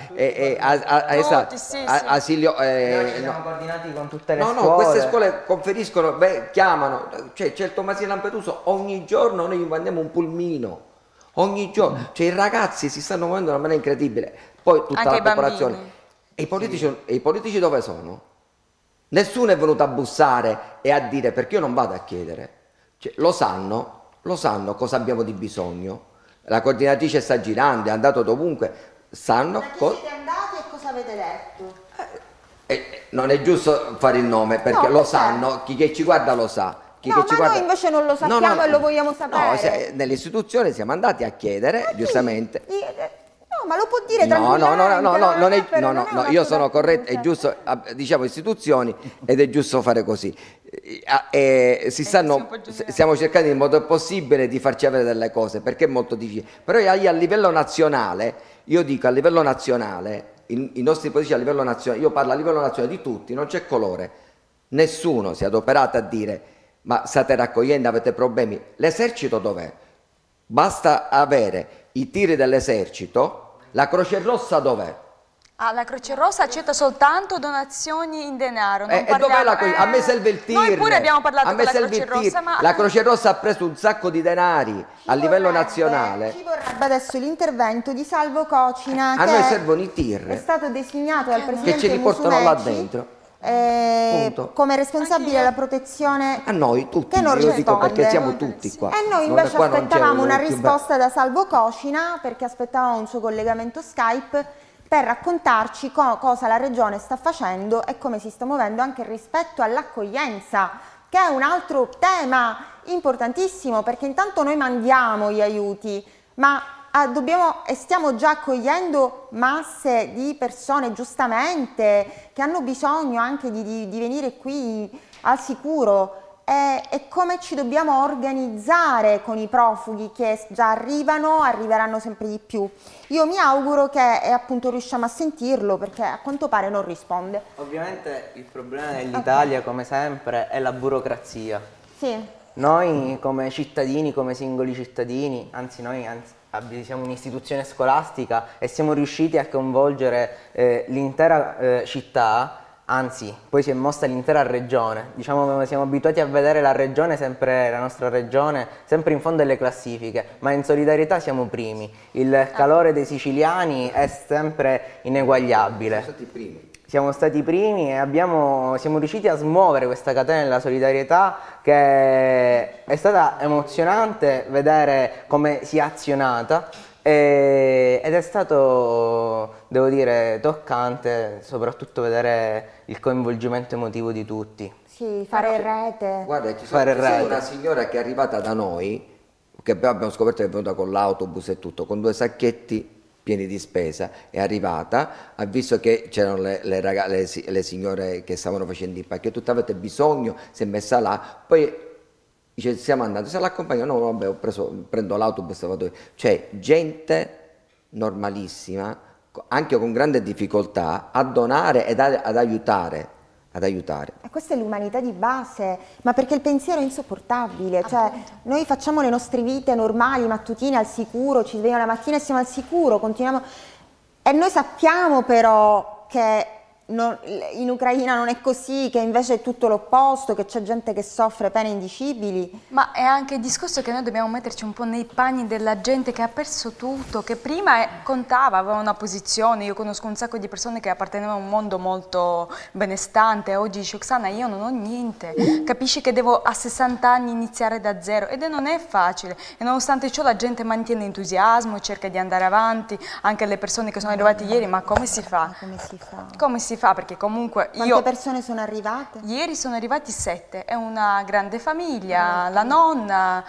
[SPEAKER 6] Asilio...
[SPEAKER 5] noi ci siamo coordinati con tutte le scuole.
[SPEAKER 6] No, queste scuole conferiscono, chiamano, cioè c'è il Tomasi Lampedusa, ogni giorno noi gli mandiamo un pulmino, ogni giorno, cioè i ragazzi si stanno muovendo in una maniera incredibile, poi tutta
[SPEAKER 9] anche
[SPEAKER 6] la popolazione. E i politici dove sono? Nessuno è venuto a bussare e a dire, perché io non vado a chiedere, cioè, lo sanno cosa abbiamo di bisogno, la coordinatrice sta girando, è andato dovunque, sanno
[SPEAKER 4] siete andati e cosa avete detto?
[SPEAKER 6] Non è giusto fare il nome perché lo sanno, chi che ci guarda lo sa.
[SPEAKER 4] Noi invece non lo sappiamo e lo vogliamo sapere.
[SPEAKER 6] Nelle istituzioni siamo andati a chiedere, giustamente.
[SPEAKER 4] No, ma lo può dire tranquillamente.
[SPEAKER 6] No, io sono corretto, è giusto, diciamo istituzioni ed è giusto fare così. Stiamo cercando in modo possibile di farci avere delle cose perché è molto difficile. Però a livello nazionale, io dico a livello nazionale, i nostri politici a livello nazionale, io parlo a livello nazionale di tutti, non c'è colore. Nessuno si è adoperato a dire ma state raccogliendo, avete problemi. L'esercito dov'è? Basta avere i tiri dell'esercito. La Croce Rossa dov'è?
[SPEAKER 9] La Croce Rossa accetta soltanto donazioni in denaro.
[SPEAKER 6] E dov'è la Croce? A me serve il tir.
[SPEAKER 9] Noi pure abbiamo parlato con la Croce Rossa, ma...
[SPEAKER 6] La Croce Rossa ha preso un sacco di denari a livello nazionale.
[SPEAKER 4] Ci vorrebbe adesso l'intervento di Salvo Cocina,
[SPEAKER 6] a noi servono i tir.
[SPEAKER 4] È stato designato dal Presidente
[SPEAKER 6] che ce li portano là dentro.
[SPEAKER 4] Come responsabile della protezione
[SPEAKER 6] a noi tutti,
[SPEAKER 4] che non
[SPEAKER 6] io dico perché siamo tutti qua.
[SPEAKER 4] E noi invece aspettavamo una risposta da Salvo Cocina perché aspettavamo un suo collegamento Skype per raccontarci cosa la Regione sta facendo e come si sta muovendo anche rispetto all'accoglienza, che è un altro tema importantissimo, perché intanto noi mandiamo gli aiuti, ma stiamo già accogliendo masse di persone, giustamente, che hanno bisogno anche di venire qui al sicuro. E come ci dobbiamo organizzare con i profughi che già arriveranno sempre di più. Io mi auguro che appunto riusciamo a sentirlo, perché a quanto pare non risponde.
[SPEAKER 5] Ovviamente il problema dell'Italia, come sempre, è la burocrazia.
[SPEAKER 4] Sì.
[SPEAKER 5] Noi come cittadini, come singoli cittadini, siamo un'istituzione scolastica e siamo riusciti a coinvolgere l'intera città. Anzi, poi si è mossa l'intera regione. Diciamo, siamo abituati a vedere la nostra regione, sempre in fondo alle classifiche, ma in solidarietà siamo primi. Il calore dei siciliani è sempre ineguagliabile. Siamo stati primi e siamo riusciti a smuovere questa catena della solidarietà, che è stata emozionante vedere come si è azionata. Ed è stato, devo dire, toccante soprattutto vedere il coinvolgimento emotivo di tutti.
[SPEAKER 4] Sì, fare rete.
[SPEAKER 6] Guarda, c'è una signora che è arrivata da noi, che abbiamo scoperto che è venuta con l'autobus e tutto, con 2 sacchetti pieni di spesa, è arrivata, ha visto che c'erano le signore che stavano facendo i pacchi, tutto avete bisogno, si è messa là, poi dice stiamo andando, se l'accompagno, no vabbè prendo l'autobus, vado. Cioè gente normalissima, anche con grande difficoltà, a donare ed ad aiutare.
[SPEAKER 4] E questa è l'umanità di base, ma perché il pensiero è insopportabile, cioè noi facciamo le nostre vite normali, mattutine al sicuro, ci svegliamo la mattina e siamo al sicuro, continuiamo, e noi sappiamo però che in Ucraina non è così, che invece è tutto l'opposto, che c'è gente che soffre pene indicibili.
[SPEAKER 9] Ma è anche il discorso che noi dobbiamo metterci un po' nei panni della gente che ha perso tutto, che prima contava, aveva una posizione. Io conosco un sacco di persone che appartenevano a un mondo molto benestante, oggi dice Oksana io non ho niente, capisci che devo a 60 anni iniziare da zero ed non è facile, e nonostante ciò la gente mantiene entusiasmo, cerca di andare avanti, anche le persone che sono arrivate ieri, ma come si fa? Come si fa? Perché comunque
[SPEAKER 4] Quante persone sono arrivate?
[SPEAKER 9] Ieri sono arrivati 7, è una grande famiglia, la nonna,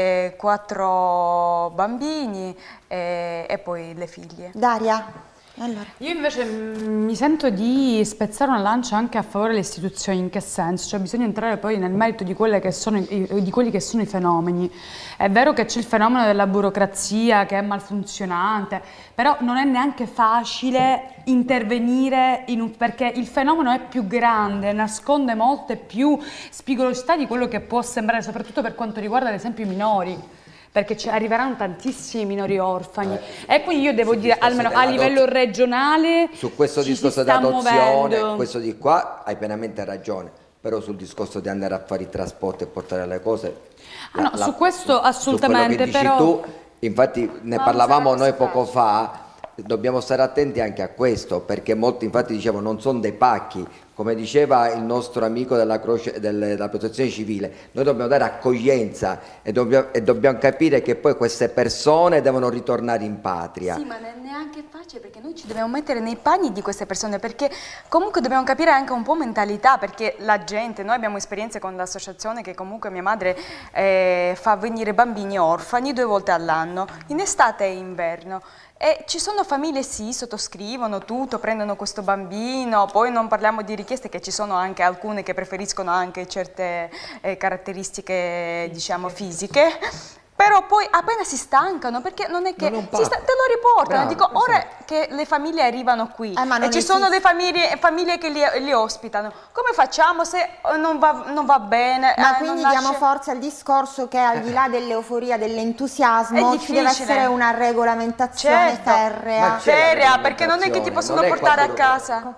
[SPEAKER 9] 4 bambini e poi le figlie.
[SPEAKER 4] Daria? Allora.
[SPEAKER 8] Io invece mi sento di spezzare una lancia anche a favore delle istituzioni. In che senso? Cioè bisogna entrare poi nel merito di quelli che sono i fenomeni. È vero che c'è il fenomeno della burocrazia che è malfunzionante, però non è neanche facile intervenire perché il fenomeno è più grande, nasconde molte più spigolosità di quello che può sembrare, soprattutto per quanto riguarda ad esempio i minori. Perché arriveranno tantissimi minori orfani e quindi io devo dire almeno a livello regionale
[SPEAKER 6] su questo discorso di adozione, questo di qua hai pienamente ragione, però sul discorso di andare a fare i trasporti e portare le cose
[SPEAKER 8] su questo assolutamente,
[SPEAKER 6] su quello che dici tu, infatti ne parlavamo noi poco fa, dobbiamo stare attenti anche a questo, perché molti infatti dicevano non sono dei pacchi, come diceva il nostro amico della protezione civile, noi dobbiamo dare accoglienza e dobbiamo capire che poi queste persone devono ritornare in patria.
[SPEAKER 9] Sì, ma non è neanche facile, perché noi ci dobbiamo mettere nei panni di queste persone, perché comunque dobbiamo capire anche un po' mentalità, perché la gente, noi abbiamo esperienze con l'associazione che comunque mia madre fa venire bambini orfani 2 volte all'anno, in estate e inverno. E ci sono famiglie, sì, sottoscrivono tutto, prendono questo bambino, poi non parliamo di richieste che ci sono anche alcune che preferiscono anche certe caratteristiche, diciamo, fisiche, però poi appena si stancano, perché non è che te lo riportano.
[SPEAKER 6] Bravo,
[SPEAKER 9] dico, ora che le famiglie arrivano qui e ci sono le famiglie che li ospitano, come facciamo se non va bene?
[SPEAKER 4] Ma quindi diamo forza al discorso che al di là dell'euforia, dell'entusiasmo, ci deve essere una regolamentazione ferrea.
[SPEAKER 9] Ferrea, perché non è che ti possono portare a casa.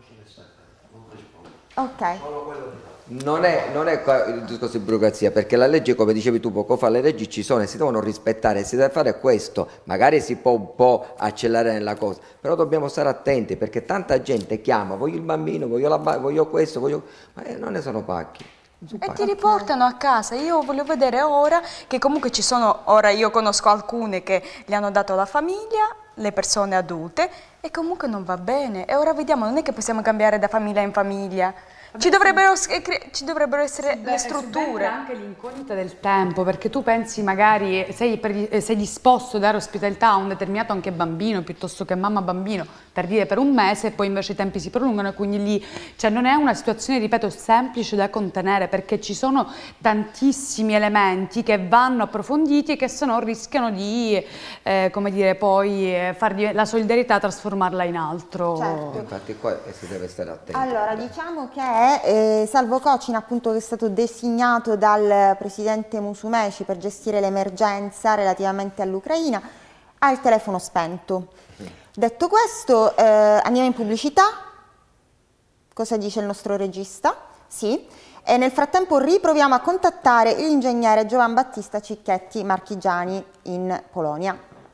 [SPEAKER 4] Ok.
[SPEAKER 6] Non è qua il discorso di burocrazia, perché la legge, come dicevi tu poco fa, le leggi ci sono e si devono rispettare, si deve fare questo, magari si può un po' accelerare nella cosa, però dobbiamo stare attenti, perché tanta gente chiama, voglio il bambino, voglio questo, ma non ne sono pacchi.
[SPEAKER 9] E ti riportano a casa. Io voglio vedere ora che comunque ci sono, ora io conosco alcune che gli hanno dato la famiglia, le persone adulte, e comunque non va bene, e ora vediamo, non è che possiamo cambiare da famiglia in famiglia. Ci dovrebbero essere le strutture.
[SPEAKER 8] Anche l'incognita del tempo, perché tu pensi magari sei disposto a dare ospitalità a un determinato anche bambino piuttosto che mamma bambino, per dire per un mese, e poi invece i tempi si prolungano, e quindi lì non è una situazione, ripeto, semplice da contenere, perché ci sono tantissimi elementi che vanno approfonditi e che se no rischiano di come dire, poi far la solidarietà trasformarla in altro.
[SPEAKER 4] Certo.
[SPEAKER 6] Infatti qua si deve stare attenti.
[SPEAKER 4] Allora, diciamo che Salvo Kocin, appunto, che è stato designato dal presidente Musumeci per gestire l'emergenza relativamente all'Ucraina, ha il telefono spento. Detto questo, andiamo in pubblicità. Cosa dice il nostro regista? Sì. E nel frattempo riproviamo a contattare l'ingegnere Giovan Battista Cicchetti Marchigiani in Polonia.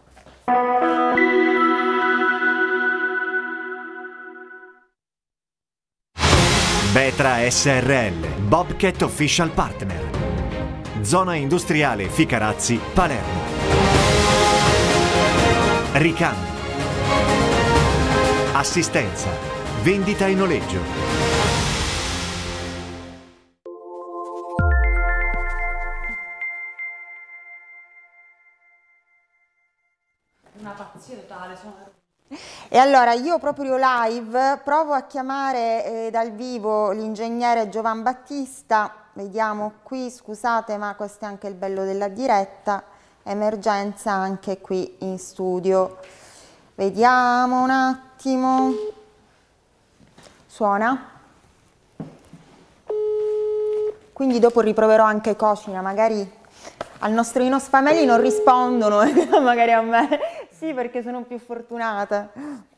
[SPEAKER 3] Betra SRL, Bobcat Official Partner. Zona industriale Ficarazzi, Palermo. ricambi, assistenza, vendita e noleggio.
[SPEAKER 8] Una pazzia totale,
[SPEAKER 4] E allora io proprio live provo a chiamare dal vivo l'ingegnere Giovan Battista, vediamo qui, scusate ma questo è anche il bello della diretta, emergenza anche qui in studio. Vediamo un attimo, suona? Quindi dopo riproverò anche Cocina, magari al nostro Ino Sfameli non rispondono, magari a me. Sì, perché sono più fortunata.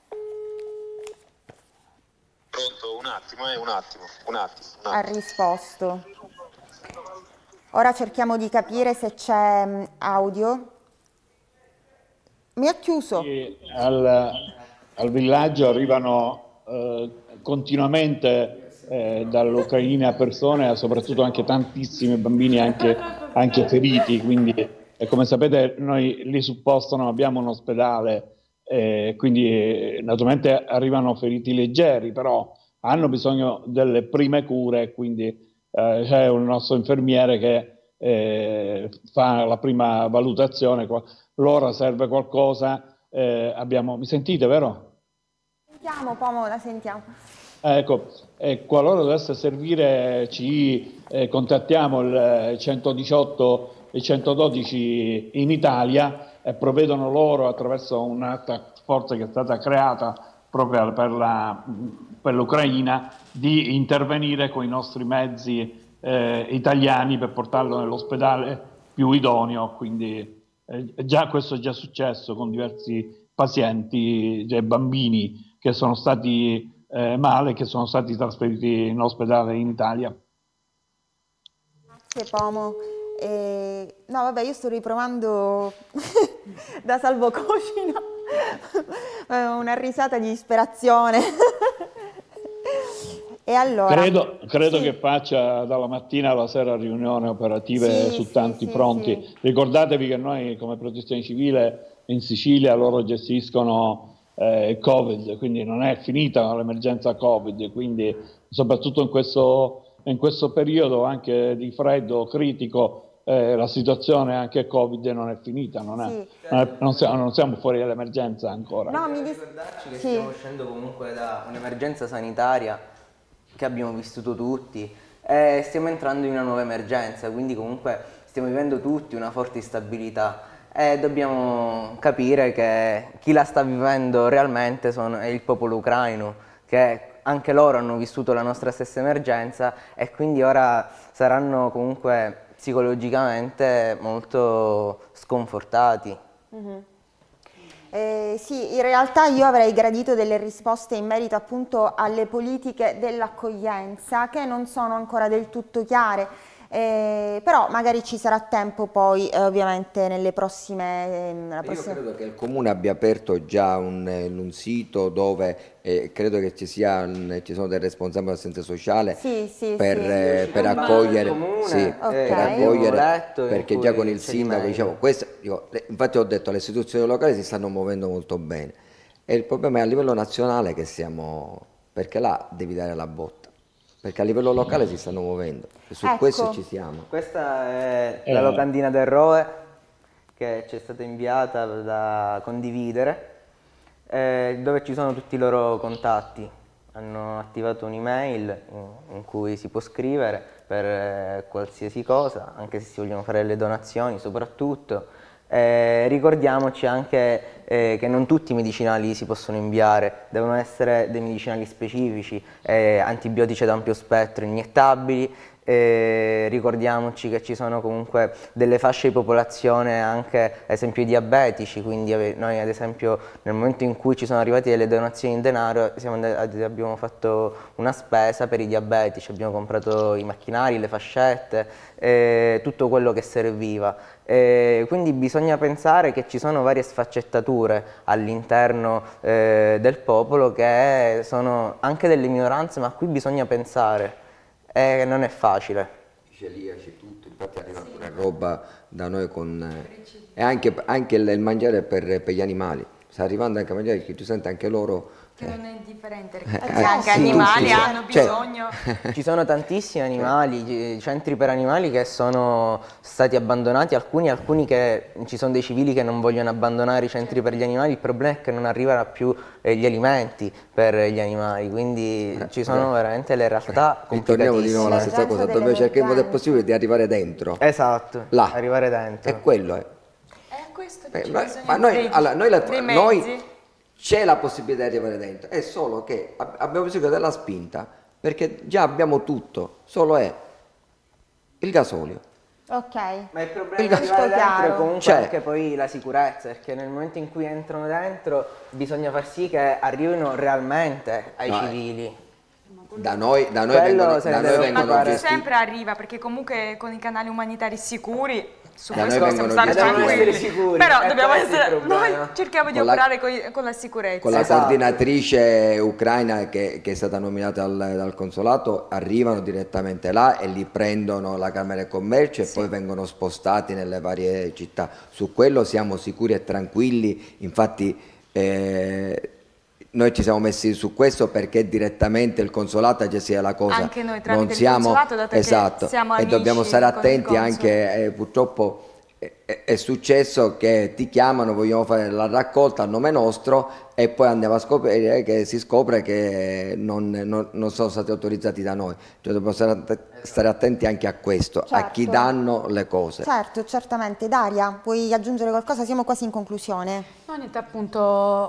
[SPEAKER 10] Pronto? Un attimo.
[SPEAKER 4] Ha risposto. Ora cerchiamo di capire se c'è audio. Mi ha chiuso.
[SPEAKER 7] Sì, al villaggio arrivano continuamente dall'Ucraina persone, soprattutto anche tantissimi bambini anche feriti, quindi come sapete noi lì sul posto non abbiamo un ospedale, quindi naturalmente arrivano feriti leggeri, però hanno bisogno delle prime cure, quindi c'è un nostro infermiere che fa la prima valutazione, loro serve qualcosa, mi sentite vero?
[SPEAKER 4] Sentiamo, Pomo, la sentiamo.
[SPEAKER 7] Ecco, qualora dovesse servire ci contattiamo il 118 e 112 in Italia e provvedono loro attraverso una task force che è stata creata proprio per l'Ucraina di intervenire con i nostri mezzi italiani per portarlo nell'ospedale più idoneo, quindi questo è già successo con diversi pazienti, cioè bambini che sono stati male, che sono stati trasferiti in ospedale in Italia.
[SPEAKER 4] Grazie Pomo. No vabbè, io sto riprovando da salvococina una risata di disperazione. E allora
[SPEAKER 7] credo
[SPEAKER 4] sì,
[SPEAKER 7] che faccia dalla mattina alla sera riunioni operative su tanti fronti.
[SPEAKER 4] Sì.
[SPEAKER 7] Ricordatevi che noi come protezione civile in Sicilia loro gestiscono Covid, quindi non è finita l'emergenza Covid, quindi soprattutto in questo periodo anche di freddo critico la situazione anche Covid non è finita, non siamo fuori dall'emergenza ancora.
[SPEAKER 4] No,
[SPEAKER 5] ricordarci che stiamo uscendo comunque da un'emergenza sanitaria che abbiamo vissuto tutti e stiamo entrando in una nuova emergenza, quindi comunque stiamo vivendo tutti una forte instabilità e dobbiamo capire che chi la sta vivendo realmente è il popolo ucraino, che anche loro hanno vissuto la nostra stessa emergenza e quindi ora saranno comunque psicologicamente molto sconfortati.
[SPEAKER 4] Sì, in realtà io avrei gradito delle risposte in merito appunto alle politiche dell'accoglienza che non sono ancora del tutto chiare, però magari ci sarà tempo poi ovviamente nelle prossime...
[SPEAKER 6] Io credo che il Comune abbia aperto già un sito dove credo che ci sono dei responsabili dell'assistenza sociale per accogliere, per accogliere, perché già con il sindaco diciamo questo, infatti ho detto le istituzioni locali si stanno muovendo molto bene e il problema è a livello nazionale che perché là devi dare la botta. Perché a livello locale si stanno muovendo e su questo ci siamo.
[SPEAKER 5] Questa è la locandina del ROE che ci è stata inviata da condividere, dove ci sono tutti i loro contatti. Hanno attivato un'email in cui si può scrivere per qualsiasi cosa, anche se si vogliono fare le donazioni soprattutto. Ricordiamoci anche che non tutti i medicinali si possono inviare, devono essere dei medicinali specifici, antibiotici ad ampio spettro, iniettabili. Ricordiamoci che ci sono comunque delle fasce di popolazione anche ad esempio i diabetici, quindi noi ad esempio nel momento in cui ci sono arrivati delle donazioni in denaro abbiamo fatto una spesa per i diabetici, abbiamo comprato i macchinari, le fascette, tutto quello che serviva. Quindi bisogna pensare che ci sono varie sfaccettature all'interno del popolo che sono anche delle minoranze, ma a cui bisogna pensare. Non è facile.
[SPEAKER 6] C'è lì, c'è tutto, infatti arriva pure roba da noi e anche il mangiare per gli animali. sta arrivando anche a mangiare, che tu senti anche loro...
[SPEAKER 9] Che non è indifferente, perché
[SPEAKER 4] anche
[SPEAKER 9] sì, animali hanno
[SPEAKER 6] cioè,
[SPEAKER 9] bisogno.
[SPEAKER 5] Ci sono tantissimi animali, centri per animali che sono stati abbandonati, alcuni che ci sono dei civili che non vogliono abbandonare i centri per gli animali, il problema è che non arrivano più gli alimenti per gli animali, quindi ci sono veramente le realtà complicatissime.
[SPEAKER 6] Torniamo di nuovo alla stessa cosa, dove cerchiamo del possibile di arrivare dentro.
[SPEAKER 5] Esatto,
[SPEAKER 6] là.
[SPEAKER 5] Arrivare dentro.
[SPEAKER 6] E quello è.
[SPEAKER 9] Questo
[SPEAKER 6] Ma noi c'è la possibilità di arrivare dentro, è solo che abbiamo bisogno della spinta, perché già abbiamo tutto, solo è il gasolio.
[SPEAKER 4] Ok.
[SPEAKER 5] Ma il problema di arrivare dentro comunque
[SPEAKER 6] Cioè,
[SPEAKER 5] anche poi la sicurezza, perché nel momento in cui entrano dentro bisogna far sì che arrivino realmente ai civili.
[SPEAKER 6] Da noi vengono
[SPEAKER 9] Ma sempre arriva, perché comunque con i canali umanitari sicuri su questo possiamo stare tranquilli, però dobbiamo essere, noi cerchiamo di operare con la sicurezza.
[SPEAKER 6] Con la coordinatrice ucraina che è stata nominata dal consolato, arrivano direttamente là e li prendono la Camera di Commercio e poi vengono spostati nelle varie città. Su quello siamo sicuri e tranquilli, infatti noi ci siamo messi su questo perché direttamente il consolato ha gestito la cosa.
[SPEAKER 9] Anche noi tramite il consolato, dato che siamo amici,
[SPEAKER 6] e dobbiamo stare attenti anche, purtroppo è successo che ti chiamano, vogliono fare la raccolta a nome nostro e poi andiamo a scoprire che si scopre che non sono stati autorizzati da noi. Cioè dobbiamo stare attenti anche a questo, a chi danno le cose.
[SPEAKER 4] Certo, certamente. Daria, vuoi aggiungere qualcosa? Siamo quasi in conclusione.
[SPEAKER 8] No, niente, appunto,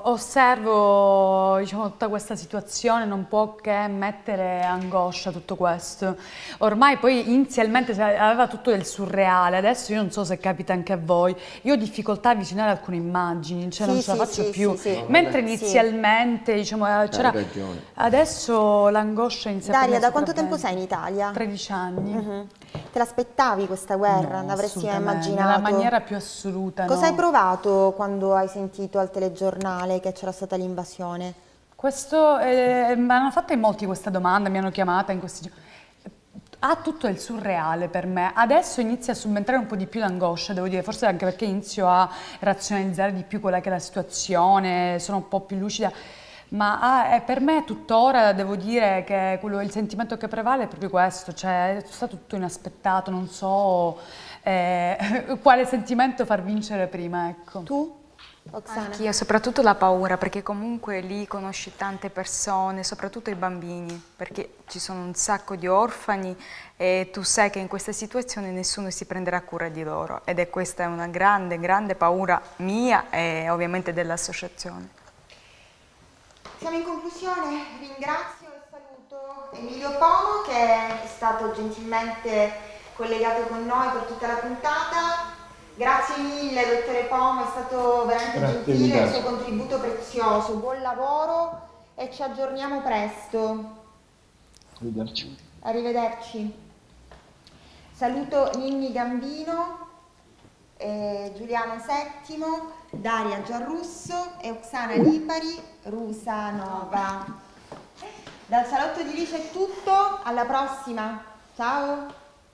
[SPEAKER 8] osservo, diciamo, tutta questa situazione, non può che mettere angoscia tutto questo. Ormai poi inizialmente aveva tutto del surreale, adesso io non so se capita anche a voi, io ho difficoltà a visionare alcune immagini, cioè non ce la faccio più. Mentre inizialmente, diciamo, c'era... Adesso l'angoscia inizia a
[SPEAKER 4] Daria, da quanto tempo sei in Italia?
[SPEAKER 8] 13 anni.
[SPEAKER 4] Te l'aspettavi questa guerra?
[SPEAKER 8] No,
[SPEAKER 4] l'avresti mai immaginato?
[SPEAKER 8] nella maniera più assoluta.
[SPEAKER 4] Cosa hai provato quando hai sentito al telegiornale che c'era stata l'invasione?
[SPEAKER 8] Questo, mi hanno fatto in molti questa domanda, mi hanno chiamata in questi giorni. Ha tutto il surreale per me. Adesso inizia a subentrare un po' di più l'angoscia, devo dire, forse anche perché inizio a razionalizzare di più quella che è la situazione, sono un po' più lucida. Ma per me tuttora devo dire che il sentimento che prevale è proprio questo, cioè è stato tutto inaspettato, non so quale sentimento far vincere prima, ecco.
[SPEAKER 4] Tu? Oksana?
[SPEAKER 9] Anch'io, soprattutto la paura, perché comunque lì conosci tante persone, soprattutto i bambini, perché ci sono un sacco di orfani e tu sai che in questa situazione nessuno si prenderà cura di loro ed è questa una grande, grande paura mia e ovviamente dell'associazione.
[SPEAKER 4] Siamo in conclusione, ringrazio e saluto Emilio Pomo che è stato gentilmente collegato con noi per tutta la puntata. Grazie mille dottore Pomo, è stato veramente gentile, il suo contributo prezioso, buon lavoro e ci aggiorniamo presto.
[SPEAKER 7] Arrivederci.
[SPEAKER 4] Arrivederci. Saluto Ninni Gambino, Giuliano Settimo, Daria Giarrusso e Oksana Lipari, Rusa Nova. Dal salotto di Lice è tutto, alla prossima, ciao!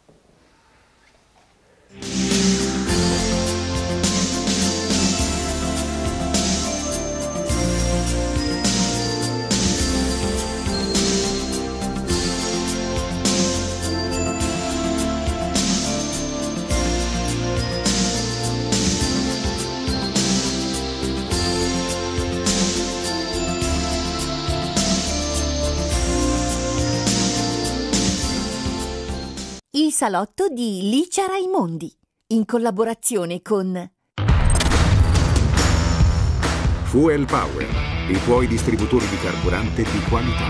[SPEAKER 1] Il salotto di Licia Raimondi, in collaborazione con
[SPEAKER 2] Fuel Power, i tuoi distributori di carburante di qualità.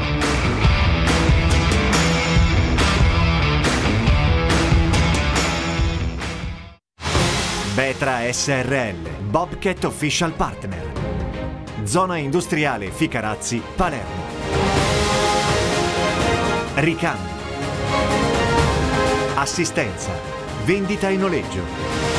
[SPEAKER 3] Betra SRL, Bobcat Official Partner. Zona industriale Ficarazzi, Palermo. Ricambi. Assistenza, vendita e noleggio.